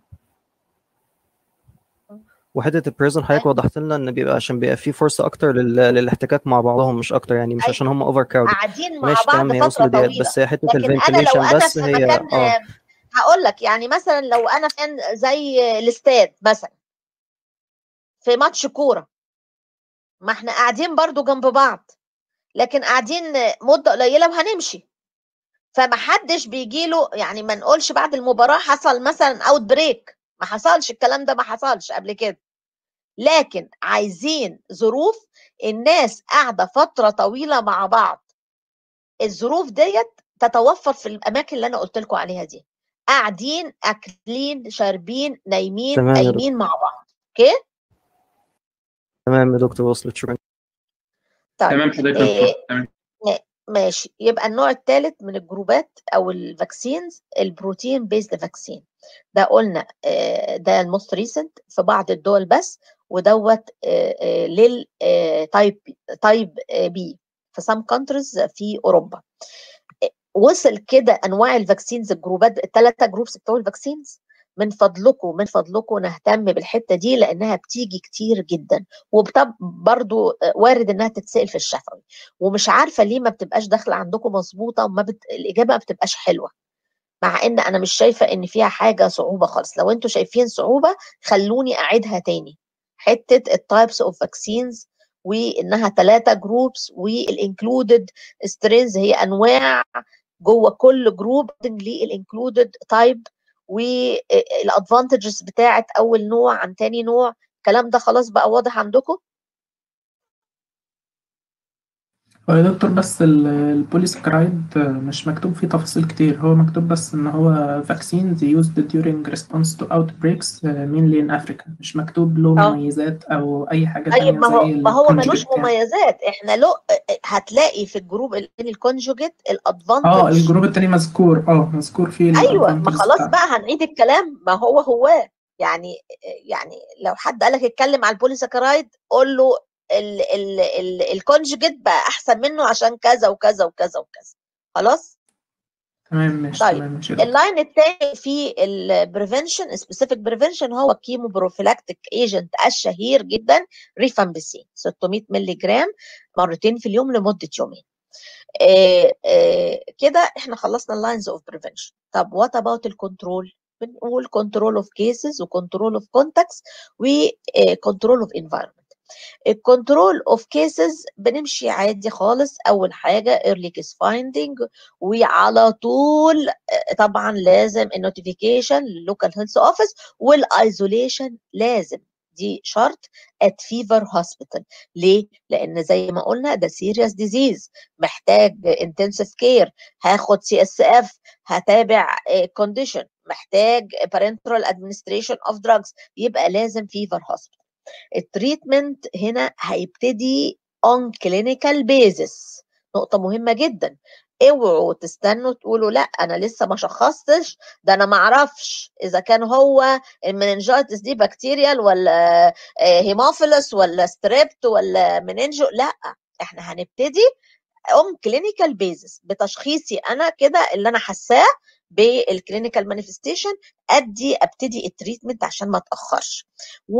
وحته البريزون حضرتك وضحت لنا ان بيبقى عشان بيبقى في فرصه اكتر لل... للاحتكاك مع بعضهم، مش اكتر، يعني مش عشان هم اوفر كراود قاعدين مع بعض فتره طويله. بس هي حته لكن انا لو انا بس في هي مكان اه هقول لك، يعني مثلا لو انا في زي الاستاد مثلا في ماتش كوره، ما احنا قاعدين برضو جنب بعض لكن قاعدين مده قليله وهنمشي، فما حدش بيجي له، يعني ما نقولش بعد المباراه حصل مثلا اوت بريك، ما حصلش الكلام ده، ما حصلش قبل كده. لكن عايزين ظروف الناس قاعده فتره طويله مع بعض، الظروف ديت تتوفر في الاماكن اللي انا قلت لكم عليها دي، قاعدين اكلين شاربين نايمين تمام يا دكتور. قايمين مع بعض. اوكي تمام يا دكتور، وصلت، شكرا. طيب تمام حضرتك يا إيه دكتور. تمام. ماشي، يبقى النوع الثالث من الجروبات او الفاكسينز البروتين بيزد فاكسين. ده قلنا آه، ده الموست ريسنت في بعض الدول بس، ودوت للتايب تايب بي في سام كونتريز في اوروبا. وصل كده انواع الفاكسينز الجروبات الثلاثه جروبس بتوع الفاكسينز. من فضلكم من فضلكم نهتم بالحته دي لانها بتيجي كتير جدا، وبرضو وارد انها تتسال في الشفوي، ومش عارفه ليه ما بتبقاش داخله عندكم مظبوطه وما بت... الاجابه ما بتبقاش حلوه، مع ان انا مش شايفه ان فيها حاجه صعوبه خالص. لو انتوا شايفين صعوبه خلوني اعيدها تاني، حته التايبس اوف فاكسينز وانها ثلاثه جروبس والانكلودد سترينز هي انواع جوه كل جروب للانكلودد تايب، والادفانتجز بتاعت اول نوع عن تاني نوع. الكلام ده خلاص بقى واضح عندكم؟ هو يا دكتور بس ال- البوليساكرايد مش مكتوب فيه تفاصيل كتير، هو مكتوب بس ان هو vaccines used during response to outbreaks mainly in Africa، مش مكتوب له اه مميزات او اي حاجة طيب، تانية ما هو زي ما هو ملوش الكونجكت يعني. مميزات. احنا لو هتلاقي في الجروب اللي الكونجوجيت اه الادفانتج. الجروب التاني مذكور، اه مذكور فيه ايوه، ما الادفانتجز خلاص بتاعته. بقى هنعيد الكلام، ما هو هو يعني يعني لو حد قالك اتكلم على البوليساكرايد قول له ال ال ال الكونجوجيت بقى احسن منه عشان كذا وكذا وكذا وكذا. خلاص تمام ماشي. طيب تمام ماشي يا دكتور. اللاين الثاني في البريفنشن سبيسيفيك بريفنشن هو كيمو بروفيلاكتيك ايجنت الشهير جدا ريفامبيسين ستمائة مللي جرام مرتين في اليوم لمده يومين. آه آه كده احنا خلصنا اللاينز اوف بريفنشن. طب وات اباوت الكنترول؟ بنقول كنترول اوف كيسز وكنترول اوف كونتاكتس وكنترول اوف انفايرمنت. الكنترول اوف كيسز بنمشي عادي خالص. اول حاجه ايرلي كيس فايندنج، وعلى طول طبعا لازم النوتيفيكيشن للوكال هيلث اوفيس، والايزوليشن لازم، دي شرط ات فيفر هوسبيتال. ليه؟ لان زي ما قلنا ده سيريس ديزيز محتاج انتنسيف كير، هاخد سي اس اف، هتابع كونديشن، محتاج parenteral administration of drugs، يبقى لازم فيفر هوسبيتال. التريتمنت هنا هيبتدي on clinical basis، نقطة مهمة جدا. اوعوا تستنوا تقولوا لا انا لسه ما شخصتش، ده انا ما اعرفش اذا كان هو المننجايتس دي بكتيريال ولا هيموفيلس ولا ستريبت ولا مننجو. لا، احنا هنبتدي on clinical basis بتشخيصي انا كده اللي انا حاساه بالكلينيكال مانيفستيشن، ادي ابتدي التريتمنت عشان ما اتاخرش.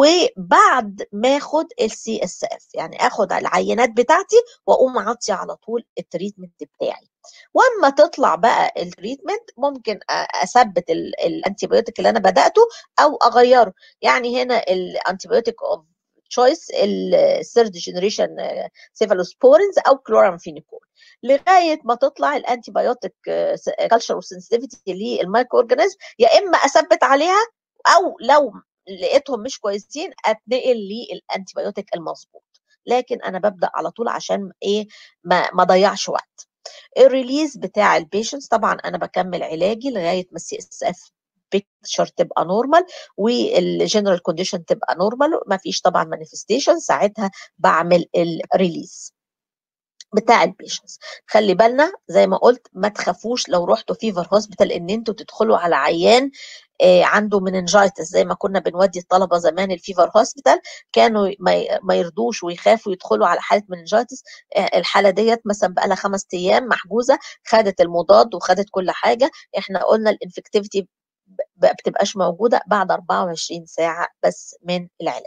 وبعد ما اخد السي اس اف يعني اخد العينات بتاعتي واقوم عاطيه على طول التريتمنت بتاعي. واما تطلع بقى التريتمنت ممكن اثبت الانتيبيوتيك اللي انا بداته او اغيره. يعني هنا الانتيبيوتيك اوف تشويس الثيرد جنريشن سيفالوسبورينز او كلورامفينيكول، لغايه ما تطلع الانتي بايوتيك كالتشر وسنسيتيفيتي للمايكرو اورجانيزم، يا اما اثبت عليها او لو لقيتهم مش كويسين اتنقل للانتي بايوتيك المظبوط. لكن انا ببدا على طول عشان ايه؟ ما ما ضيعش وقت. الريليز بتاع البيشنتس طبعا انا بكمل علاجي لغايه ما السي اس اف بيكتشر تبقى نورمال والجنرال كونديشن تبقى نورمال، ما فيش طبعا مانيفستيشن، ساعتها بعمل الريليز بتاع البيشنتس. خلي بالنا زي ما قلت ما تخافوش لو رحتوا فيفر هوسبيتال ان انتوا تدخلوا على عيان آه عنده مننجايتس، زي ما كنا بنودي الطلبه زمان الفيفر هوسبيتال كانوا ما يرضوش ويخافوا يدخلوا على حاله مننجايتس. آه الحاله ديت مثلا بقى لها خمس ايام محجوزه، خدت المضاد وخدت كل حاجه، احنا قلنا الانفكتيفيتي ما بتبقاش موجوده بعد أربعة وعشرين ساعه بس من العلاج.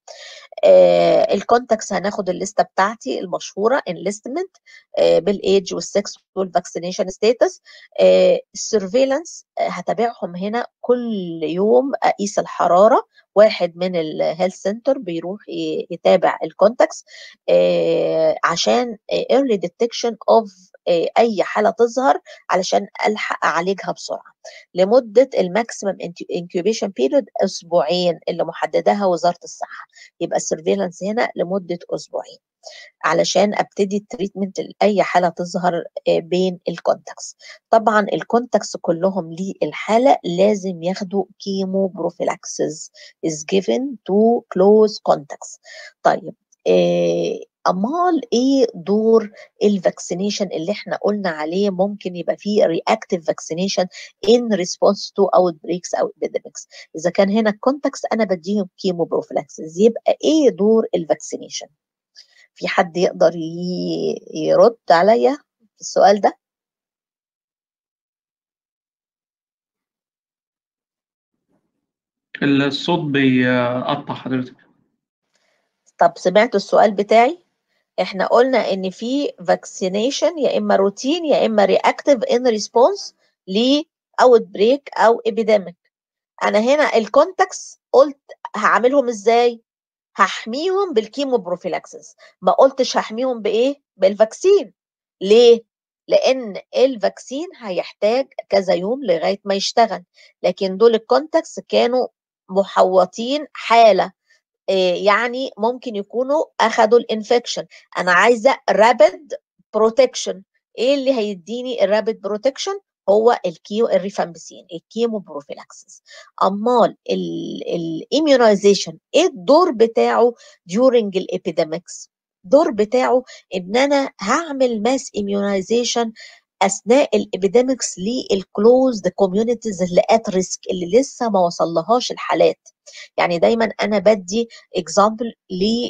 آه الكونتاكس هناخد الليسته بتاعتي المشهوره انليستمنت آه بالايدج والسكس والفاكسينيشن ستاتس. آه السيرفيلانس آه هتابعهم هنا كل يوم، اقيس الحراره واحد من الهيلث سنتر بيروح يتابع الكونتاكس عشان early detection of اي حاله تظهر علشان الحق اعالجها بسرعه لمده الماكسيمم انكيوبيشن بيريود اسبوعين اللي محددها وزاره الصحه. يبقى السيرفيلانس هنا لمده اسبوعين علشان ابتدي التريتمنت لاي حاله تظهر بين الكونتاكس. طبعا الكونتاكس كلهم للحاله لازم ياخدوا كيمو بروفيلاكسز is given to close contacts. طيب إيه امال ايه دور الفاكسينيشن اللي احنا قلنا عليه ممكن يبقى فيه رياكتيف فاكسينيشن ان ريسبونس تو اوت بريكس او ابيديميكس؟ اذا كان هنا الكونتاكس انا بديهم كيمو بروفيلاكسز، يبقى ايه دور الفاكسينيشن؟ في حد يقدر يرد عليا في السؤال ده؟ الصوت بيقطع حضرتك. طب سمعتوا السؤال بتاعي؟ احنا قلنا ان في فاكسينيشن يا اما روتين يا اما رياكتيف ان ريسبونس ل اوت بريك او ابيديميك. انا هنا الكونتاكس قلت هعملهم ازاي؟ هحميهم بالكيمو بروفيلاكسس، ما قلتش هحميهم بايه؟ بالفاكسين. ليه؟ لان الفاكسين هيحتاج كذا يوم لغايه ما يشتغل، لكن دول الكونتاكس كانوا محوطين حاله، يعني ممكن يكونوا اخدوا الانفكشن. انا عايزه رابيد بروتكشن. ايه اللي هيديني الرابيد بروتكشن؟ هو الكيو الريفامبسين الكيمو بروفيلاكسس. امال الاميونايزيشن ايه الدور بتاعه during الابيديميكس؟ الدور بتاعه ان انا هعمل ماس اميونايزيشن اثناء الابيديميكس للكلوزد كوميونيتيز اللي ات ريسك اللي لسه ما وصلهاش الحالات. يعني دايما انا بدي اكزامبل ل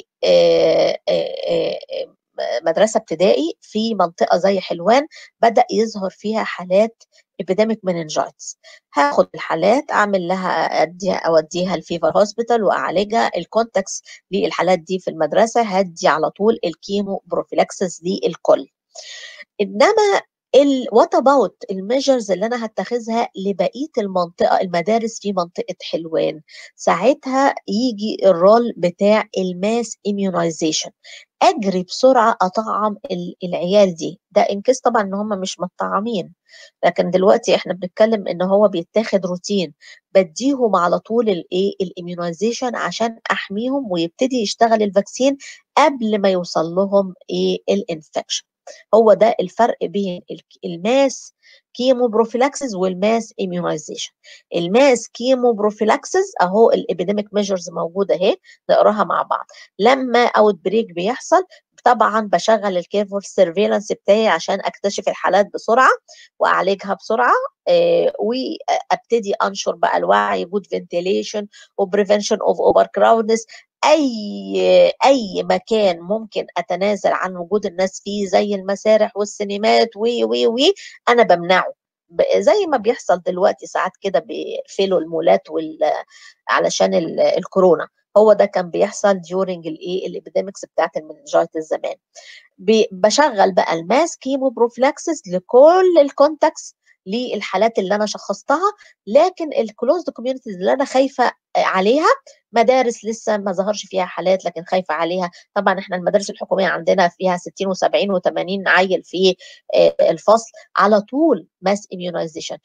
مدرسه ابتدائي في منطقه زي حلوان بدا يظهر فيها حالات ابيديميك مننجايتس. هاخد الحالات اعمل لها اديها اوديها الفيفر هوسبيتال واعالجها. الكونتاكس للحالات دي في المدرسه هدي على طول الكيمو بروفيلاكسس للكل. انما وات اباوت الميجرز اللي انا هتخذها لبقيه المنطقه المدارس في منطقه حلوان؟ ساعتها يجي الرول بتاع الماس اميونايزيشن. اجري بسرعه اطعم العيال دي، ده انكس طبعا ان هم مش مطعمين، لكن دلوقتي احنا بنتكلم ان هو بيتاخد روتين، بديهم على طول الايه الاميونايزيشن عشان احميهم ويبتدي يشتغل الفاكسين قبل ما يوصل لهم ايه الانفكشن. هو ده الفرق بين الماس كيمو بروفيلاكسس والماس اميونايزيشن. الماس كيمو بروفيلاكسس اهو الابيديميك ميجرز موجوده اهي نقراها مع بعض. لما اوت بريك بيحصل طبعا بشغل الكيرفول سيرفيلانس بتاعي عشان اكتشف الحالات بسرعه واعالجها بسرعه، آه وابتدي انشر بقى الوعي، جود فنتيليشن وبريفنشن اوف اوفر كراودنس. اي اي مكان ممكن اتنازل عن وجود الناس فيه زي المسارح والسينمات وي وي وي انا بمنعه، زي ما بيحصل دلوقتي ساعات كده بيقفلوا المولات وال علشان الكورونا. هو ده كان بيحصل during الايه الابيديمكس بتاعت المننجايتس زمان. بشغل بقى الماس كيمو بروفلاكسس لكل الكونتاكس للحالات اللي انا شخصتها، لكن الكلوزد كوميونيتيز اللي انا خايفه عليها مدارس لسه ما ظهرش فيها حالات لكن خايفه عليها. طبعا احنا المدارس الحكوميه عندنا فيها ستين وسبعين وثمانين عيل في الفصل، على طول ماس اميونايزيشن.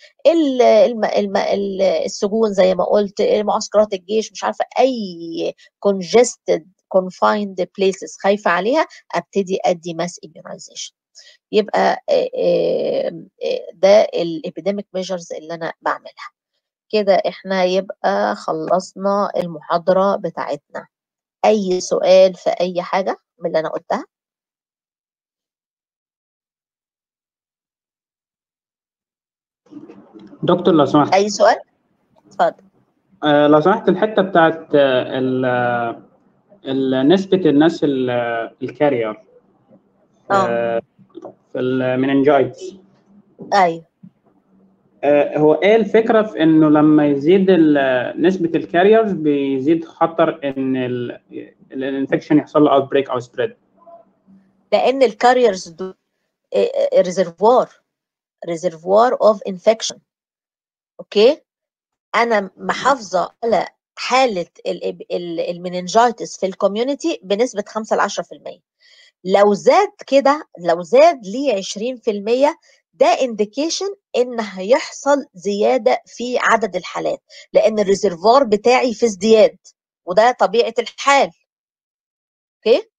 السجون زي ما قلت، معسكرات الجيش، مش عارفه اي congested confined places خايفه عليها ابتدي ادي ماس اميونايزيشن. يبقى ده الابيديميك ميجرز اللي انا بعملها. كده احنا يبقى خلصنا المحاضرة بتاعتنا. اي سؤال في اي حاجة من اللي انا قلتها؟ دكتور لو سمحت. اي سؤال؟ اتفضل. آه لو سمحت الحتة بتاعت نسبة الناس الكارير اه في المننجايتس. ايوه. آه هو ايه الفكرة في انه لما يزيد نسبة الكاريرز بيزيد خطر ان الانفكشن يحصل له اوت بريك او سبريد؟ لان الكاريرز دول ريزرفوار ريزرفوار اوف انفكشن. اوكي، انا محافظه على حاله المننجايتس في الكوميونتي بنسبه خمسة ل عشرة في المية. لو زاد كده، لو زاد ل عشرين في المية، ده انديكيشن ان هيحصل زياده في عدد الحالات، لان الريزرفوار بتاعي في ازدياد، وده طبيعه الحال. اوكي.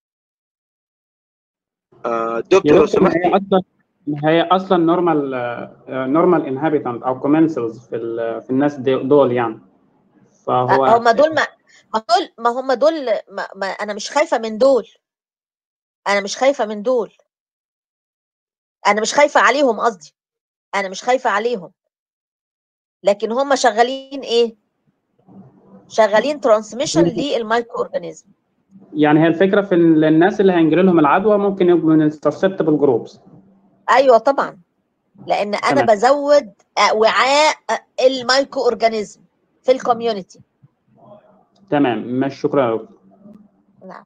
آه دكتور لو سمحتي، هي اصلا هي اصلا نورمال نورمال انهابيتانت او كومنسلز في في الناس دول يعني. فهو هم دول ما ما دول ما هم دول ما, ما انا مش خايفه من دول، انا مش خايفه من دول، انا مش خايفه عليهم، قصدي انا مش خايفه عليهم، لكن هم شغالين ايه؟ شغالين ترانسميشن للمايكرو اورجانيزم. يعني هي الفكره في الناس اللي هينجري لهم العدوى ممكن يبقوا من السسبتبل جروبس. ايوه طبعا، لان انا تمام. بزود وعاء المايكرو اورجانيزم في الكوميونتي. تمام، ماشي، شكرا يا دكتور. نعم.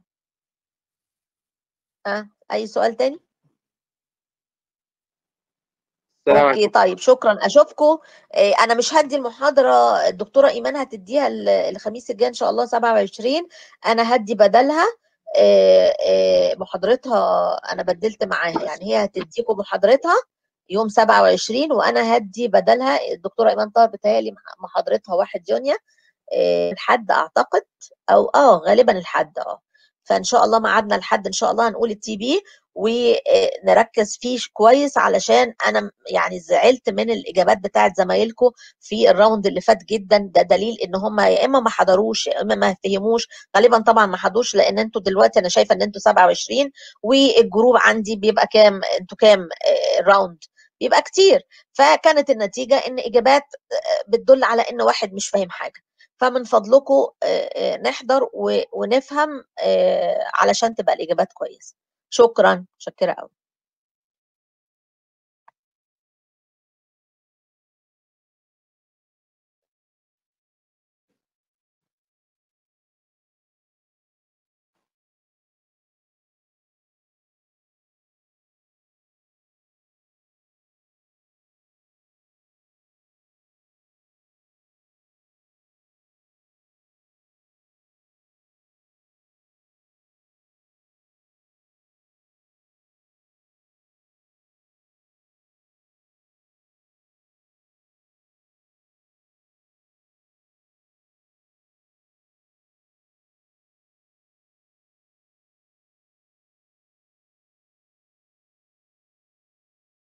أه. اي سؤال تاني؟ السلام اوكي عليكم. طيب، شكرا، اشوفكم. انا مش هدي المحاضره، الدكتوره ايمان هتديها الخميس الجاي ان شاء الله سبعة وعشرين، انا هدي بدلها محاضرتها، انا بدلت معاها، يعني هي هتديكم محاضرتها يوم سبعة وعشرين، وانا هدي بدلها الدكتوره ايمان طه بتهيألي محاضرتها واحد يونيو الحد اعتقد، او اه غالبا الحد اه فان شاء الله ميعادنا الحد ان شاء الله هنقول التي بي ونركز فيه كويس، علشان انا يعني زعلت من الاجابات بتاعت زمايلكم في الراوند اللي فات جدا. ده دليل ان هم يا اما ما حضروش يا اما ما فهموش، غالبا طبعا ما حضروش، لان انتوا دلوقتي انا شايفه ان انتوا سبعة وعشرين والجروب عندي بيبقى كام، انتوا كام راوند؟ بيبقى كتير، فكانت النتيجه ان اجابات بتدل على ان واحد مش فاهم حاجه. فمن فضلكم نحضر ونفهم علشان تبقى الإجابات كويسة. شكرا، شكرا قوي.